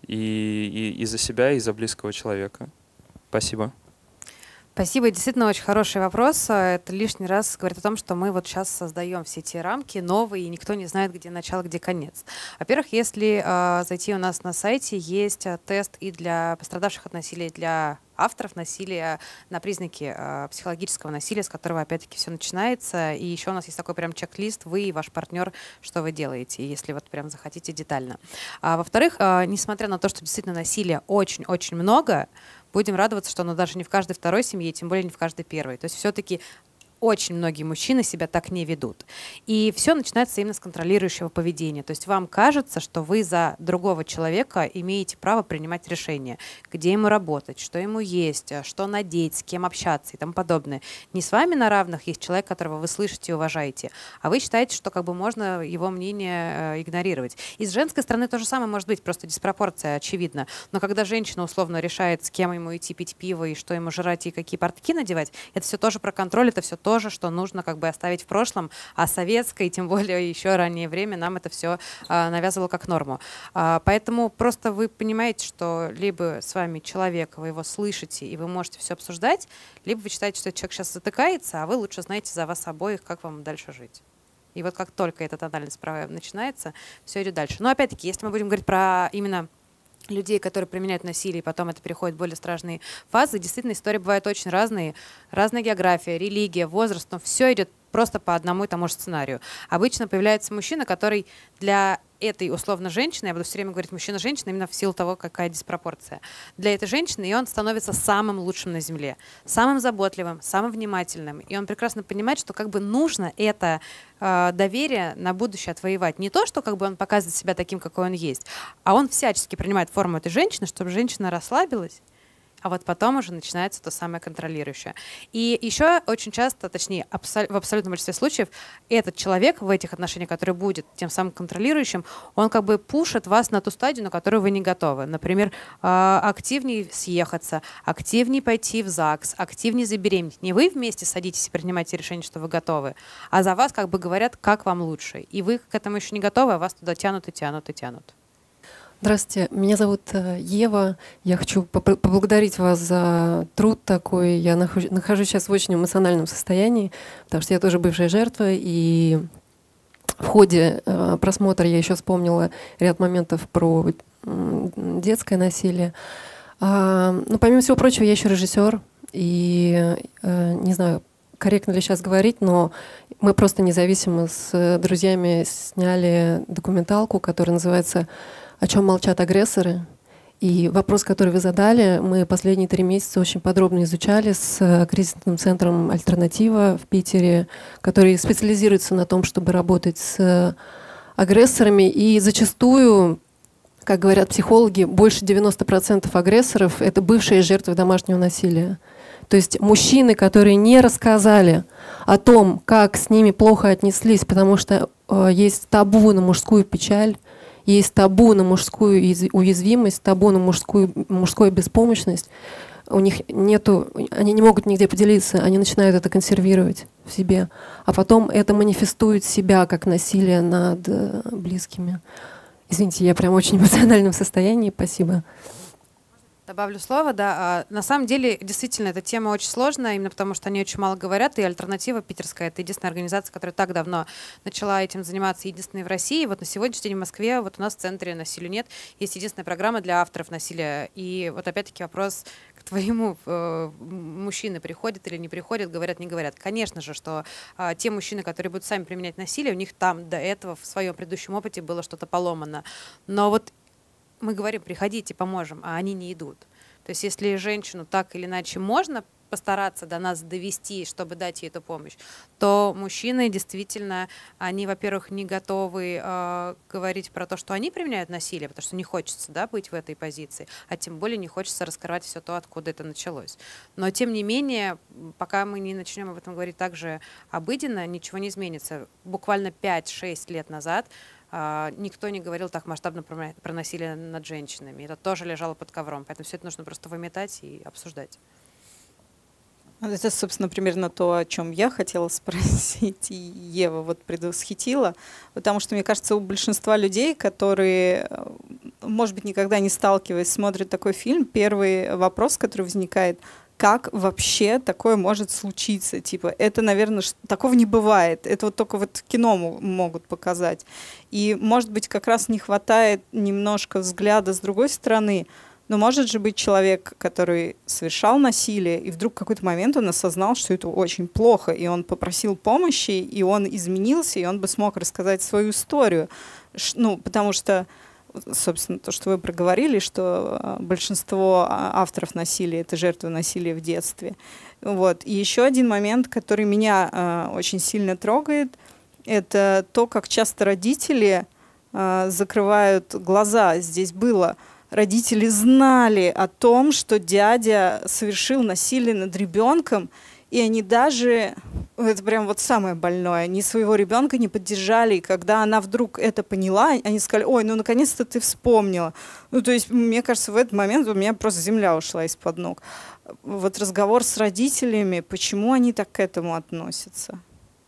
T: и за себя, и за близкого человека. Спасибо.
H: Спасибо, действительно очень хороший вопрос. Это лишний раз говорит о том, что мы вот сейчас создаем все эти рамки новые, и никто не знает, где начало, где конец. Во-первых, если зайти у нас на сайте, есть тест и для пострадавших от насилия, и для авторов насилия на признаки психологического насилия, с которого опять-таки все начинается. И еще у нас есть такой прям чек-лист, вы и ваш партнер, что вы делаете, если вот прям захотите детально. Во-вторых, несмотря на то, что действительно насилия очень-очень много, будем радоваться, что оно даже не в каждой второй семье, тем более не в каждой первой. То есть все-таки очень многие мужчины себя так не ведут. И все начинается именно с контролирующего поведения. То есть вам кажется, что вы за другого человека имеете право принимать решения, где ему работать, что ему есть, что надеть, с кем общаться и тому подобное. Не с вами на равных есть человек, которого вы слышите и уважаете, а вы считаете, что как бы можно его мнение игнорировать. И с женской стороны то же самое может быть, просто диспропорция очевидна. Но когда женщина условно решает, с кем ему идти пить пиво и что ему жрать и какие портки надевать, это все тоже про контроль, это все тоже, что нужно как бы оставить в прошлом, а советское, и тем более еще раннее время нам это все навязывало как норму. Поэтому просто вы понимаете, что либо с вами человек, вы его слышите, и вы можете все обсуждать, либо вы считаете, что этот человек сейчас затыкается, а вы лучше знаете за вас обоих, как вам дальше жить. И вот как только этот анализ начинается, все идет дальше. Но опять-таки, если мы будем говорить про именно людей, которые применяют насилие, и потом это переходит в более страшные фазы, действительно, истории бывают очень разные. Разная география, религия, возраст, но все идет просто по одному и тому же сценарию. Обычно появляется мужчина, который для этой условно женщины, я буду все время говорить мужчина-женщина, именно в силу того, какая диспропорция, для этой женщины, и он становится самым лучшим на земле, самым заботливым, самым внимательным. И он прекрасно понимает, что как бы нужно это доверие на будущее отвоевать. Не то, что как бы он показывает себя таким, какой он есть, а он всячески принимает форму этой женщины, чтобы женщина расслабилась, а вот потом уже начинается то самое контролирующее. И еще очень часто, точнее, в абсолютном большинстве случаев, этот человек в этих отношениях, который будет тем самым контролирующим, он как бы пушит вас на ту стадию, на которую вы не готовы. Например, активнее съехаться, активнее пойти в ЗАГС, активнее забеременеть. Не вы вместе садитесь и принимаете решение, что вы готовы, а за вас как бы говорят, как вам лучше. И вы к этому еще не готовы, а вас туда тянут и тянут и тянут.
U: Здравствуйте, меня зовут Ева. Я хочу поблагодарить вас за труд такой. Я нахожусь сейчас в очень эмоциональном состоянии, потому что я тоже бывшая жертва. И в ходе просмотра я еще вспомнила ряд моментов про детское насилие. Но помимо всего прочего, я еще режиссер. И не знаю, корректно ли сейчас говорить, но мы просто независимо с друзьями сняли документалку, которая называется «О чем молчат агрессоры?». И вопрос, который вы задали, мы последние 3 месяца очень подробно изучали с кризисным центром «Альтернатива» в Питере, который специализируется на том, чтобы работать с агрессорами. И зачастую, как говорят психологи, больше 90% агрессоров — это бывшие жертвы домашнего насилия. То есть мужчины, которые не рассказали о том, как с ними плохо отнеслись, потому что есть табу на мужскую печаль, есть табу на мужскую уязвимость, табу на мужскую беспомощность. У них нету, они не могут нигде поделиться, они начинают это консервировать в себе, а потом это манифестует себя как насилие над близкими. Извините, я прям в очень эмоциональном состоянии. Спасибо.
H: Добавлю слово, да. На самом деле, действительно, эта тема очень сложная, именно потому что они очень мало говорят, и «Альтернатива» питерская — это единственная организация, которая так давно начала этим заниматься, единственная в России. Вот на сегодняшний день в Москве вот у нас в центре «Насилию нет» есть единственная программа для авторов насилия. И вот опять-таки вопрос к твоему: мужчины приходят или не приходят, говорят, не говорят. Конечно же, что те мужчины, которые будут сами применять насилие, у них там до этого в своем предыдущем опыте было что-то поломано. Но вот мы говорим, приходите, поможем, а они не идут. То есть если женщину так или иначе можно постараться до нас довести, чтобы дать ей эту помощь, то мужчины действительно, они, во-первых, не готовы говорить про то, что они применяют насилие, потому что не хочется, да, быть в этой позиции, а тем более не хочется раскрывать все то, откуда это началось. Но тем не менее, пока мы не начнем об этом говорить так же обыденно, ничего не изменится. Буквально 5-6 лет назад никто не говорил так масштабно про насилие над женщинами. Это тоже лежало под ковром. Поэтому все это нужно просто выметать и обсуждать.
F: Это, собственно, примерно то, о чем я хотела спросить, и Ева вот предвосхитила, потому что, мне кажется, у большинства людей, которые может быть, никогда не сталкиваясь, смотрит такой фильм, первый вопрос, который возникает: как вообще такое может случиться? Типа, это, наверное, такого не бывает. Это вот только вот в кино могут показать. И, может быть, как раз не хватает немножко взгляда с другой стороны. Но может же быть человек, который совершал насилие, и вдруг в какой-то момент он осознал, что это очень плохо, и он попросил помощи, и он изменился, и он бы смог рассказать свою историю. Ну, потому что, собственно, то, что вы проговорили, что большинство авторов насилия — это жертвы насилия в детстве. Вот. И еще один момент, который меня очень сильно трогает, это то, как часто родители закрывают глаза. Здесь было... Родители знали о том, что дядя совершил насилие над ребенком, и они даже, это прям вот самое больное, они своего ребенка не поддержали. И когда она вдруг это поняла, они сказали: ой, ну наконец-то ты вспомнила. Ну, то есть, мне кажется, в этот момент у меня просто земля ушла из-под ног. Вот разговор с родителями, почему они так к этому относятся?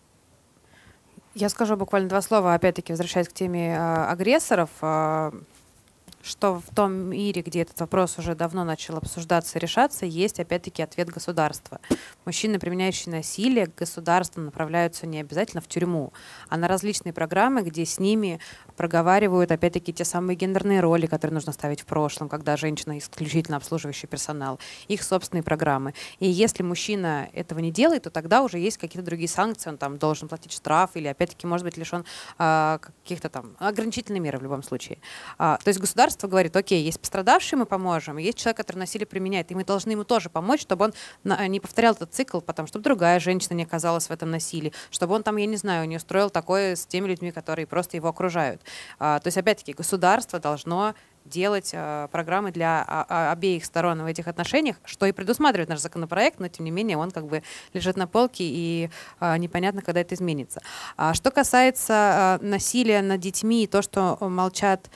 H: Я скажу буквально 2 слова, опять-таки, возвращаясь к теме агрессоров. Что в том мире, где этот вопрос уже давно начал обсуждаться и решаться, есть опять-таки ответ государства. Мужчины, применяющие насилие, государством направляются не обязательно в тюрьму, а на различные программы, где с ними проговаривают опять-таки те самые гендерные роли, которые нужно ставить в прошлом, когда женщина исключительно обслуживающий персонал, их собственные программы. И если мужчина этого не делает, то тогда уже есть какие-то другие санкции, он там должен платить штраф или опять-таки может быть лишен каких-то там ограничительных мер в любом случае. То есть государство говорит: окей, есть пострадавший, мы поможем, есть человек, который насилие применяет, и мы должны ему тоже помочь, чтобы он не повторял этот цикл, потому чтобы другая женщина не оказалась в этом насилии, чтобы он там, я не знаю, не устроил такое с теми людьми, которые просто его окружают. То есть, опять-таки, государство должно делать программы для обеих сторон в этих отношениях, что и предусматривает наш законопроект, но, тем не менее, он как бы лежит на полке, и непонятно, когда это изменится. Что касается насилия над детьми и то, что молчат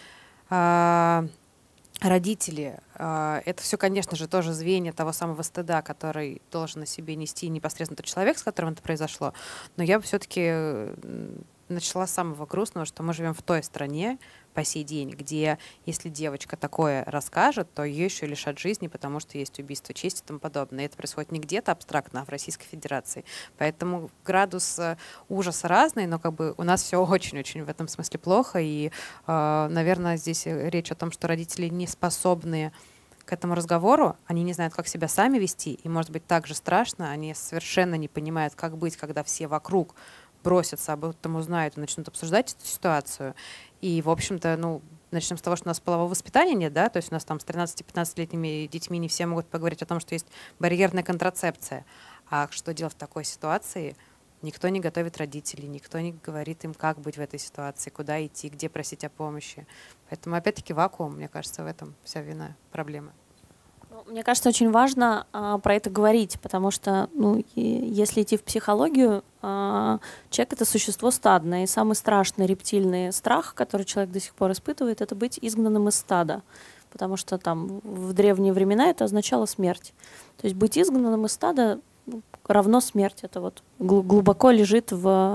H: родители, это все, конечно же, тоже звенья того самого стыда, который должен на себе нести непосредственно тот человек, с которым это произошло. Но я бы все-таки начала с самого грустного, что мы живем в той стране по сей день, где если девочка такое расскажет, то ее еще лишат жизни, потому что есть убийство чести и тому подобное. И это происходит не где-то абстрактно, а в Российской Федерации. Поэтому градус ужаса разный, но как бы у нас все очень-очень в этом смысле плохо. И, наверное, здесь речь о том, что родители не способны к этому разговору, они не знают, как себя сами вести, и, может быть, так же страшно, они совершенно не понимают, как быть, когда все вокруг бросятся, об этом узнают и начнут обсуждать эту ситуацию. И, в общем-то, ну, начнем с того, что у нас полового воспитания нет, да, то есть у нас там с 13-15-летними детьми не все могут поговорить о том, что есть барьерная контрацепция. А что делать в такой ситуации? Никто не готовит родителей, никто не говорит им, как быть в этой ситуации, куда идти, где просить о помощи. Поэтому, опять-таки, вакуум, мне кажется, в этом вся вина проблемы.
I: Мне кажется, очень важно про это говорить, потому что, ну, если идти в психологию, человек — это существо стадное, и самый страшный рептильный страх, который человек до сих пор испытывает, это быть изгнанным из стада, потому что там в древние времена это означало смерть. То есть быть изгнанным из стада равно смерть, это вот глубоко лежит в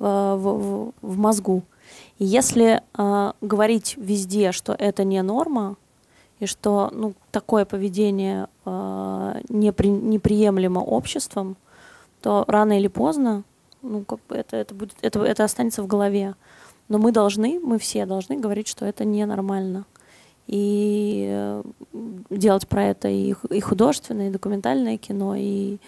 I: мозгу. И если говорить везде, что это не норма, и что, ну, такое поведение неприемлемо обществом, то рано или поздно, ну, как бы это останется в голове. Но мы все должны говорить, что это ненормально. И делать про это и художественное, и документальное кино, и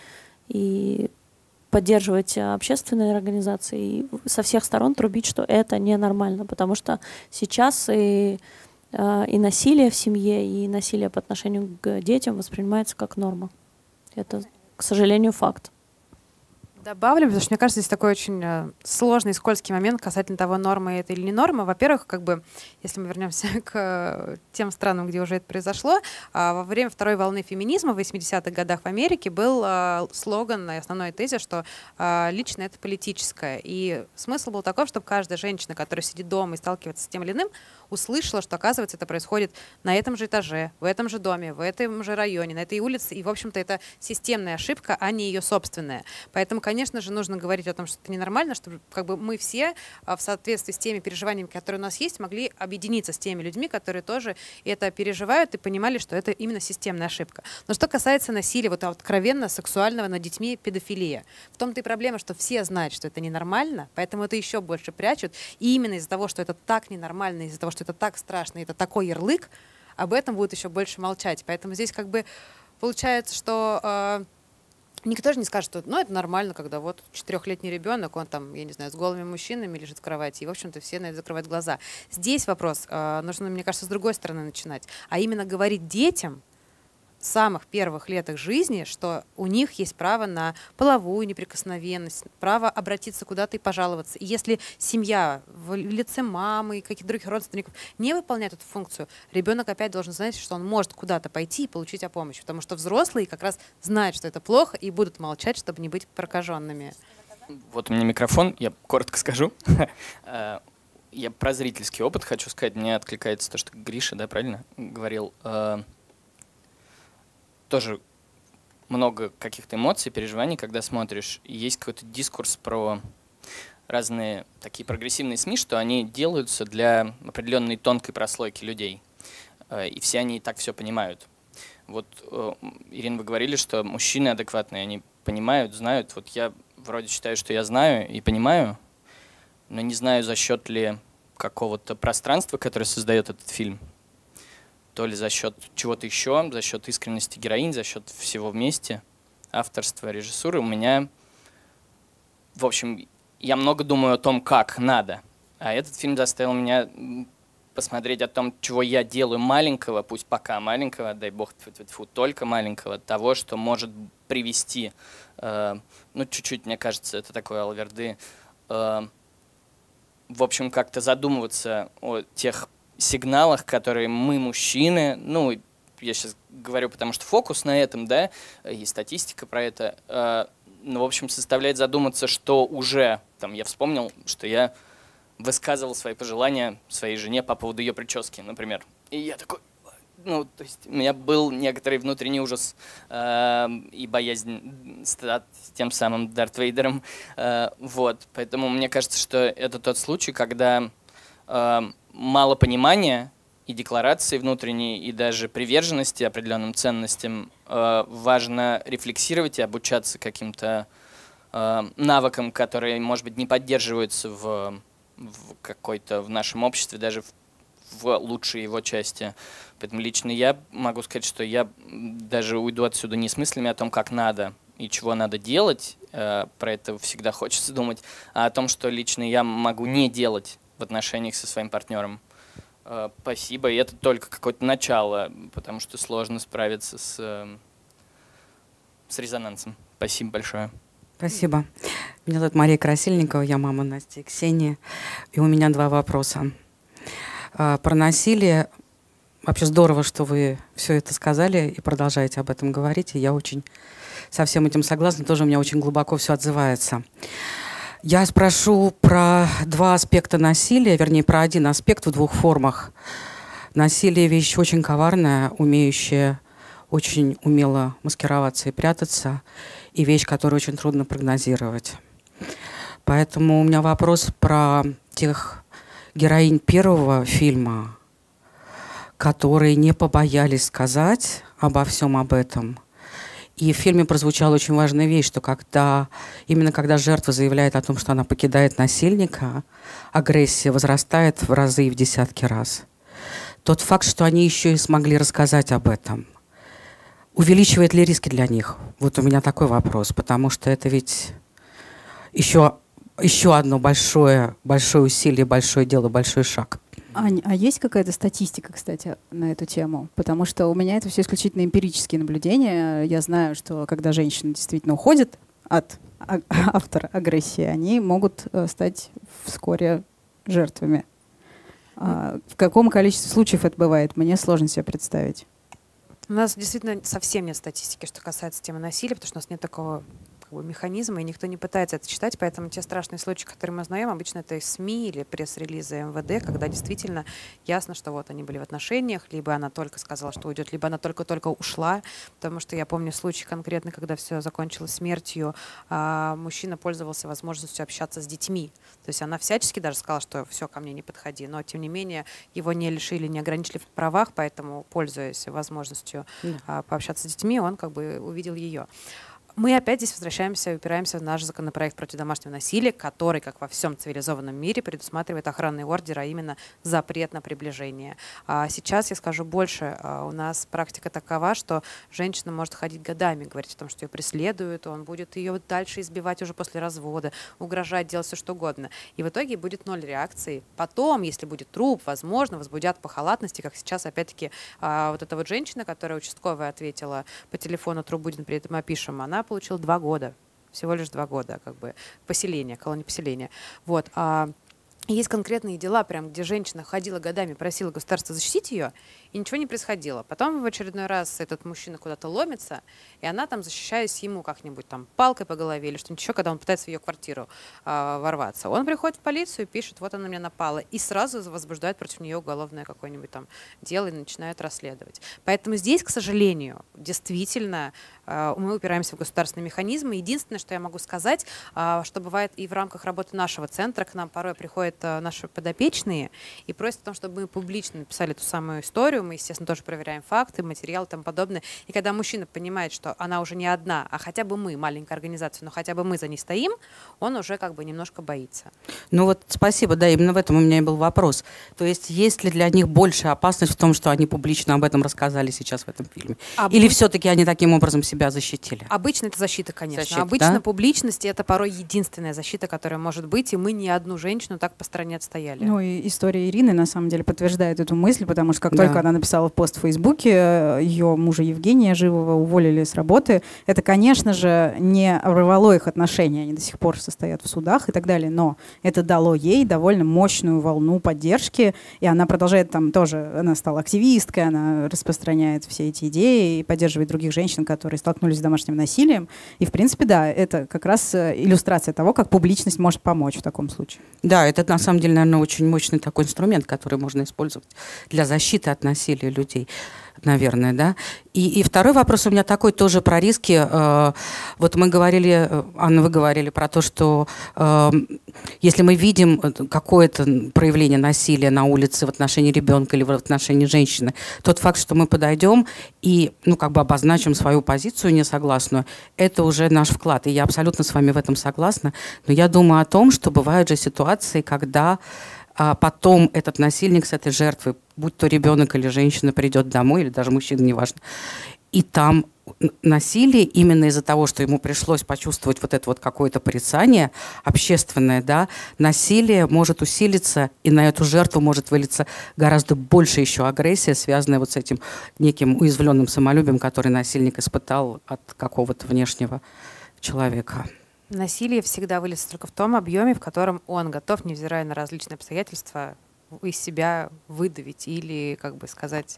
I: поддерживать общественные организации, и со всех сторон трубить, что это ненормально. Потому что сейчас и насилие в семье, и насилие по отношению к детям воспринимается как норма. Это, к сожалению, факт.
H: Добавлю, потому что, мне кажется, здесь такой очень сложный, скользкий момент касательно того, норма это или не норма. Во-первых, как бы, если мы вернемся к тем странам, где уже это произошло, во время второй волны феминизма в 80-х годах в Америке был слоган, основной тезис, что личное — это политическое. И смысл был такой, чтобы каждая женщина, которая сидит дома и сталкивается с тем или иным, услышала, что, оказывается, это происходит на этом же этаже, в этом же доме, в этом же районе, на этой улице. И, в общем-то, это системная ошибка, а не ее собственная. Поэтому, конечно же, нужно говорить о том, что это ненормально, чтобы как бы мы все в соответствии с теми переживаниями, которые у нас есть, могли объединиться с теми людьми, которые тоже это переживают и понимали, что это именно системная ошибка. Но что касается насилия, вот откровенно сексуального над детьми, педофилия, в том-то и проблема, что все знают, что это ненормально, поэтому это еще больше прячут. И именно из-за того, что это так ненормально, из-за того, что это так страшно, это такой ярлык, об этом будут еще больше молчать. Поэтому здесь как бы получается, что никто же не скажет, что это нормально, когда вот 4-летний ребенок, он там, я не знаю, с голыми мужчинами лежит в кровати, и, в общем-то, все на это закрывают глаза. Здесь вопрос нужно, мне кажется, с другой стороны начинать, а именно говорить детям с самых первых лет их жизни, что у них есть право на половую неприкосновенность, право обратиться куда-то и пожаловаться. И если семья в лице мамы и каких-то других родственников не выполняет эту функцию, ребенок опять должен знать, что он может куда-то пойти и получить помощь. Потому что взрослые как раз знают, что это плохо, и будут молчать, чтобы не быть прокаженными.
A: Вот у меня микрофон, я коротко скажу. Я про зрительский опыт хочу сказать. Мне откликается то, что Гриша, да, правильно говорил. Тоже много каких-то эмоций, переживаний, когда смотришь. И есть какой-то дискурс про разные такие прогрессивные СМИ, что они делаются для определенной тонкой прослойки людей. И все они и так все понимают. Вот, Ирина, вы говорили, что мужчины адекватные, они понимают, знают. Вот я вроде считаю, что я знаю и понимаю, но не знаю, за счет ли какого-то пространства, которое создает этот фильм. То ли за счет чего-то еще, за счет искренности героинь, за счет всего вместе, авторства, режиссуры. У меня, в общем, я много думаю о том, как надо. А этот фильм заставил меня посмотреть о том, чего я делаю маленького, пусть пока маленького, дай бог, только маленького, того, что может привести, ну, чуть-чуть, мне кажется, это такое алверды, в общем, как-то задумываться о тех сигналах, которые мы, мужчины, ну, я сейчас говорю, потому что фокус на этом, да, и статистика про это, ну, в общем, заставляет задуматься, что уже, там, я вспомнил, что я высказывал свои пожелания своей жене по поводу ее прически, например. И я такой, ну, то есть у меня был некоторый внутренний ужас и боязнь стать тем самым Дарт Вейдером, вот, поэтому мне кажется, что это тот случай, когда мало понимания и декларации внутренней, и даже приверженности определенным ценностям, важно рефлексировать и обучаться каким-то навыкам, которые, может быть, не поддерживаются в какой-то в нашем обществе, даже в лучшей его части. Поэтому лично я могу сказать, что я даже уйду отсюда не с мыслями о том, как надо и чего надо делать, про это всегда хочется думать, а о том, что лично я могу не делать в отношениях со своим партнером. Спасибо, и это только какое-то начало, потому что сложно справиться с резонансом. Спасибо большое.
V: Спасибо. Меня зовут Мария Красильникова, я мама Насти и Ксении. И у меня 2 вопроса. Про насилие. Вообще здорово, что вы все это сказали и продолжаете об этом говорить. И я очень со всем этим согласна. Тоже у меня очень глубоко все отзывается. Я спрошу про 2 аспекта насилия, вернее, про один аспект в 2 формах. Насилие — вещь очень коварная, умеющая очень умело маскироваться и прятаться, и вещь, которую очень трудно прогнозировать. Поэтому у меня вопрос про тех героинь первого фильма, которые не побоялись сказать обо всем об этом. И в фильме прозвучала очень важная вещь, что именно когда жертва заявляет о том, что она покидает насильника, агрессия возрастает в разы и в десятки раз. Тот факт, что они еще и смогли рассказать об этом, увеличивает ли риски для них? Вот у меня такой вопрос, потому что это ведь еще одно большое усилие, большое дело, большой шаг.
Q: Ань, а есть какая-то статистика, кстати, на эту тему? Потому что у меня это все исключительно эмпирические наблюдения. Я знаю, что когда женщины действительно уходят от автора агрессии, они могут стать вскоре жертвами. В каком количестве случаев это бывает, мне сложно себе представить.
H: У нас действительно совсем нет статистики, что касается темы насилия, потому что у нас нет такого как бы, механизмы, и никто не пытается это читать, поэтому те страшные случаи, которые мы знаем, обычно это из СМИ или пресс-релизы МВД, когда действительно ясно, что вот они были в отношениях, либо она только сказала, что уйдет, либо она только-только ушла, потому что я помню случай конкретно, когда все закончилось смертью, мужчина пользовался возможностью общаться с детьми, то есть она всячески даже сказала, что все, ко мне не подходи, но тем не менее его не лишили, не ограничили в правах, поэтому, пользуясь возможностью пообщаться с детьми, он как бы увидел ее. Мы опять здесь возвращаемся, упираемся в наш законопроект против домашнего насилия, который, как во всем цивилизованном мире, предусматривает охранный ордер, а именно запрет на приближение. Сейчас я скажу больше. У нас практика такова, что женщина может ходить годами, говорить о том, что ее преследуют, он будет ее дальше избивать уже после развода, угрожать, делать все что угодно. И в итоге будет 0 реакции. Потом, если будет труп, возможно, возбудят по халатности, как сейчас, опять-таки, вот эта вот женщина, которая участковая ответила по телефону, труп будет при этом опишем, она получила 2 года, всего лишь 2 года, как бы, поселения, колонии поселения. Вот. Есть конкретные дела, прям, где женщина ходила годами, просила государства защитить ее, и ничего не происходило. Потом в очередной раз этот мужчина куда-то ломится, и она там, защищаясь ему как-нибудь там палкой по голове или что-нибудь еще, когда он пытается в ее квартиру ворваться. Он приходит в полицию, пишет, вот она меня напала, и сразу возбуждает против нее уголовное какое-нибудь там дело и начинают расследовать. Поэтому здесь, к сожалению, действительно мы упираемся в государственные механизмы. Единственное, что я могу сказать, что бывает и в рамках работы нашего центра, к нам порой приходят наши подопечные и просят о том, чтобы мы публично написали ту самую историю. Мы, естественно, тоже проверяем факты, материалы и тому подобное. И когда мужчина понимает, что она уже не одна, а хотя бы мы, маленькая организация, но хотя бы мы за ней стоим, он уже как бы немножко боится.
V: Ну вот спасибо, да, именно в этом у меня и был вопрос. То есть есть ли для них большая опасность в том, что они публично об этом рассказали сейчас в этом фильме? Или все-таки они таким образом себя защитили?
H: Обычно это защита, конечно.
V: Защита,
H: обычно
V: да?
H: публичность — это порой единственная защита, которая может быть, и мы ни одну женщину так по стране отстояли.
Q: Ну и история Ирины на самом деле подтверждает эту мысль, потому что как только она написала пост в Фейсбуке, ее мужа Евгения Живого уволили с работы. Это, конечно же, не оборвало их отношения, они до сих пор состоят в судах и так далее, но это дало ей довольно мощную волну поддержки, и она продолжает там тоже, она стала активисткой, она распространяет все эти идеи и поддерживает других женщин, которые столкнулись с домашним насилием. И, в принципе, да, это как раз иллюстрация того, как публичность может помочь в таком случае.
V: Да, это на самом деле, наверное, очень мощный такой инструмент, который можно использовать для защиты от насилия людей, наверное, да. И второй вопрос у меня такой тоже про риски. Вот мы говорили, Анна, вы говорили про то, что если мы видим какое-то проявление насилия на улице в отношении ребенка или в отношении женщины, тот факт, что мы подойдем и, ну, как бы обозначим свою позицию несогласную, это уже наш вклад. И я абсолютно с вами в этом согласна. Но я думаю о том, что бывают же ситуации, когда потом этот насильник с этой жертвой, будь то ребенок или женщина, придет домой, или даже мужчина, неважно, и там насилие именно из-за того, что ему пришлось почувствовать вот это вот какое-то порицание общественное, да, насилие может усилиться, и на эту жертву может вылиться гораздо больше еще агрессия, связанная вот с этим неким уязвленным самолюбием, который насильник испытал от какого-то внешнего человека.
H: Насилие всегда выльется только в том объеме, в котором он готов, невзирая на различные обстоятельства, из себя выдавить или, как бы сказать...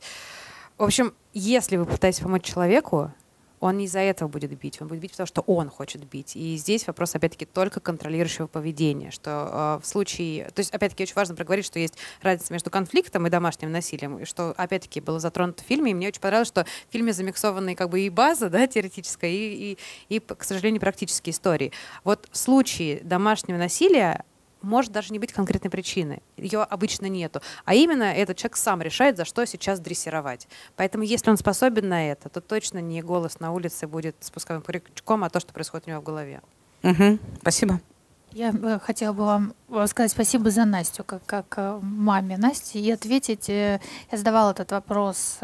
H: В общем, если вы пытаетесь помочь человеку, он не из-за этого будет бить, он будет бить потому, что он хочет бить. И здесь вопрос, опять-таки, только контролирующего поведения, что в случае... То есть, опять-таки, очень важно проговорить, что есть разница между конфликтом и домашним насилием, и что, опять-таки, было затронуто в фильме, и мне очень понравилось, что в фильме замиксованы как бы и база, да, теоретическая, и, к сожалению, практические истории. Вот в случае домашнего насилия может даже не быть конкретной причины. Ее обычно нету. А именно этот человек сам решает, за что сейчас дрессировать. Поэтому если он способен на это, то точно не голос на улице будет спусковым крючком, а то, что происходит у него в голове.
V: Спасибо.
R: Я хотела бы вам сказать спасибо за Настю, как маме Насти, и ответить. Я задавала этот вопрос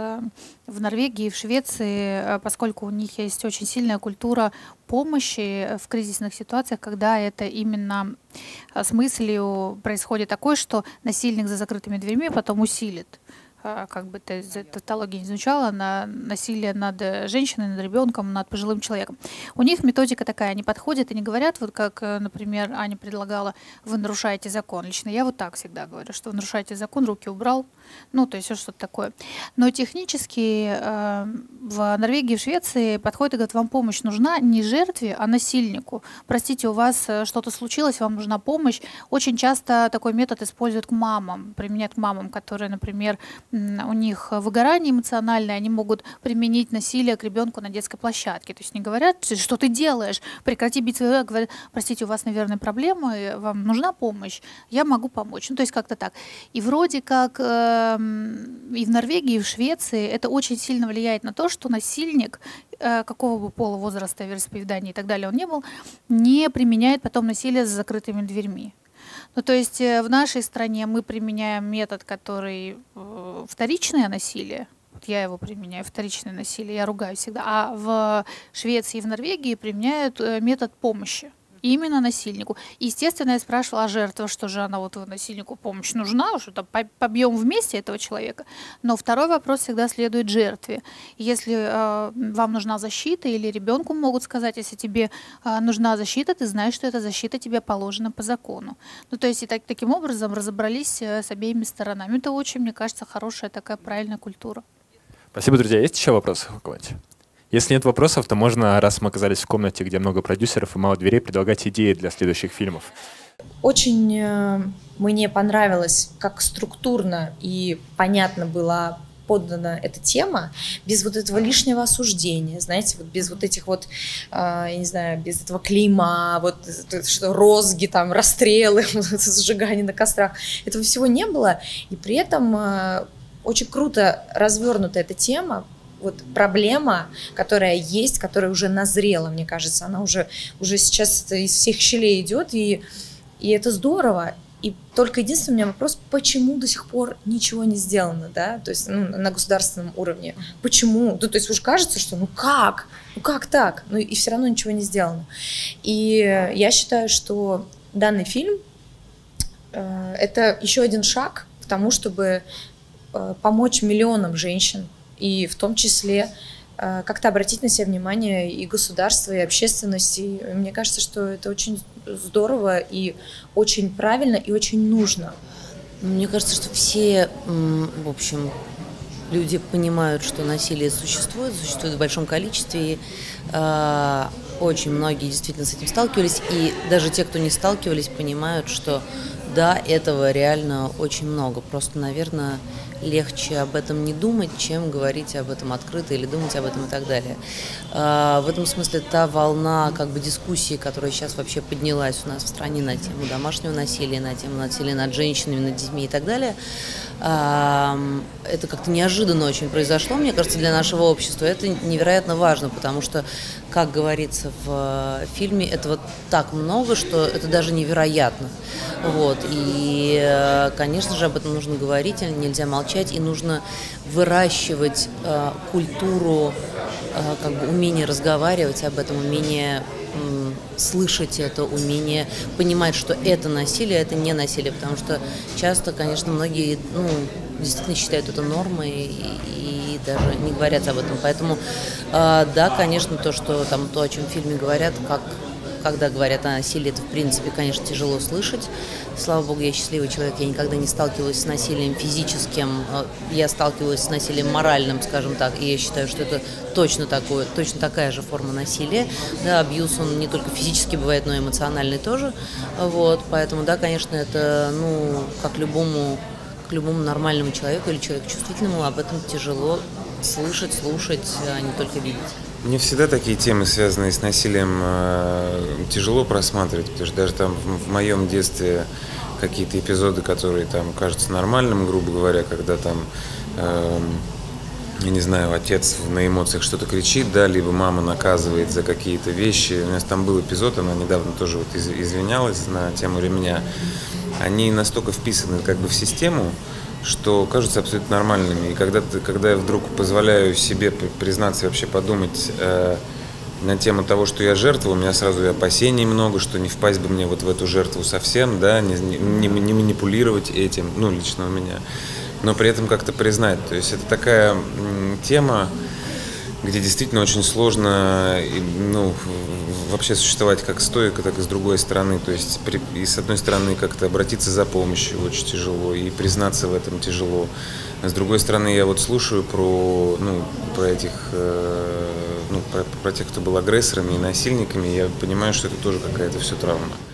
R: в Норвегии и в Швеции, поскольку у них есть очень сильная культура помощи в кризисных ситуациях, когда это именно с мыслью происходит такое, что насильник за закрытыми дверьми потом усилит. Как бы это из тавтологии не звучало, на насилие над женщиной, над ребенком, над пожилым человеком. У них методика такая, они подходят и не говорят, вот как, например, Аня предлагала, вы нарушаете закон. Лично я вот так всегда говорю, что вы нарушаете закон, руки убрал, ну, то есть что-то такое. Но технически в Норвегии и в Швеции подходят и говорят, вам помощь нужна не жертве, а насильнику. Простите, у вас что-то случилось, вам нужна помощь. Очень часто такой метод используют к мамам, применяют к мамам, которые, например, у них выгорание эмоциональное, они могут применить насилие к ребенку на детской площадке. То есть не говорят, что ты делаешь, прекрати бить своего, говорят, простите, у вас, наверное, проблемы, вам нужна помощь, я могу помочь. Ну, то есть как-то так. И вроде как и в Норвегии, и в Швеции это очень сильно влияет на то, что насильник, какого бы пола, возраста, вероисповедания и так далее он не был, не применяет потом насилие за закрытыми дверьми. Ну, то есть в нашей стране мы применяем метод, который вторичное насилие. Вот я его применяю, вторичное насилие, я ругаю всегда. А в Швеции и в Норвегии применяют метод помощи. Именно насильнику. Естественно, я спрашивала, а жертва, что же она, вот насильнику помощь нужна, что-то побьем вместе этого человека. Но второй вопрос всегда следует жертве. Если вам нужна защита, или ребенку могут сказать, если тебе нужна защита, ты знаешь, что эта защита тебе положена по закону. Ну, то есть и таким образом разобрались с обеими сторонами. Это очень, мне кажется, хорошая такая правильная культура.
P: Спасибо, друзья. Есть еще вопросы у кого-нибудь? Если нет вопросов, то можно, раз мы оказались в комнате, где много продюсеров и мало дверей, предлагать идеи для следующих фильмов.
I: Очень мне понравилось, как структурно и понятно была подана эта тема, без вот этого лишнего осуждения, знаете, вот без вот этих вот, я не знаю, без этого клейма, вот что розги, там, расстрелы, сжигание на кострах. Этого всего не было, и при этом очень круто развернута эта тема. Вот проблема, которая есть, которая уже назрела, мне кажется, она уже сейчас из всех щелей идет, и это здорово. И только единственный у меня вопрос, почему до сих пор ничего не сделано, да, то есть на государственном уровне. Почему? Ну, то есть уж кажется, что как так? Ну и все равно ничего не сделано. И я считаю, что данный фильм это еще один шаг к тому, чтобы помочь миллионам женщин, и в том числе как-то обратить на себя внимание и государство, и общественность. И мне кажется, что это очень здорово и очень правильно, и очень нужно.
B: Мне кажется, что все, в общем, люди понимают, что насилие существует в большом количестве, и очень многие действительно с этим сталкивались, и даже те, кто не сталкивались, понимают, что да, этого реально очень много. Просто, наверное, легче об этом не думать, чем говорить об этом открыто или думать об этом и так далее. В этом смысле та волна дискуссии, которая сейчас вообще поднялась у нас в стране на тему домашнего насилия, на тему насилия над женщинами, над детьми и так далее, это как-то неожиданно очень произошло, мне кажется, для нашего общества. Это невероятно важно, потому что, как говорится в фильме, этого так много, что это даже невероятно. Вот. И, конечно же, об этом нужно говорить, нельзя молчать, и нужно выращивать культуру, умение разговаривать об этом, умение слышать это, умение понимать, что это насилие, это не насилие, потому что часто, конечно, многие действительно считают это нормой и даже не говорят об этом. Поэтому, да, конечно, то, о чем в фильме говорят, когда говорят о насилии, это, в принципе, конечно, тяжело слышать. Слава богу, я счастливый человек, я никогда не сталкивалась с насилием физическим, я сталкивалась с насилием моральным, скажем так, и я считаю, что это точно такая же форма насилия. Да, абьюз, он не только физически бывает, но и эмоциональный тоже. Вот, поэтому, да, конечно, это, как любому нормальному человеку или человеку чувствительному, об этом тяжело слышать, слушать, а не только видеть.
D: Мне всегда такие темы, связанные с насилием, тяжело просматривать, потому что даже там в моем детстве какие-то эпизоды, которые там кажутся нормальным, грубо говоря, когда там, я не знаю, отец на эмоциях что-то кричит, да, либо мама наказывает за какие-то вещи. У нас там был эпизод, она недавно тоже извинялась на тему ремня. Они настолько вписаны в систему, что кажутся абсолютно нормальными. И когда я вдруг позволяю себе признаться и вообще подумать на тему того, что я жертва, у меня сразу и опасений много, что не впасть бы мне вот в эту жертву совсем, да, не манипулировать этим, лично у меня, но при этом как-то признать. То есть это такая тема, где действительно очень сложно, ну, вообще существовать как стойко, так и с другой стороны. То есть и с одной стороны как-то обратиться за помощью очень тяжело, и признаться в этом тяжело. А с другой стороны, я вот слушаю про этих, про тех, кто был агрессорами и насильниками, и я понимаю, что это тоже какая-то все травма.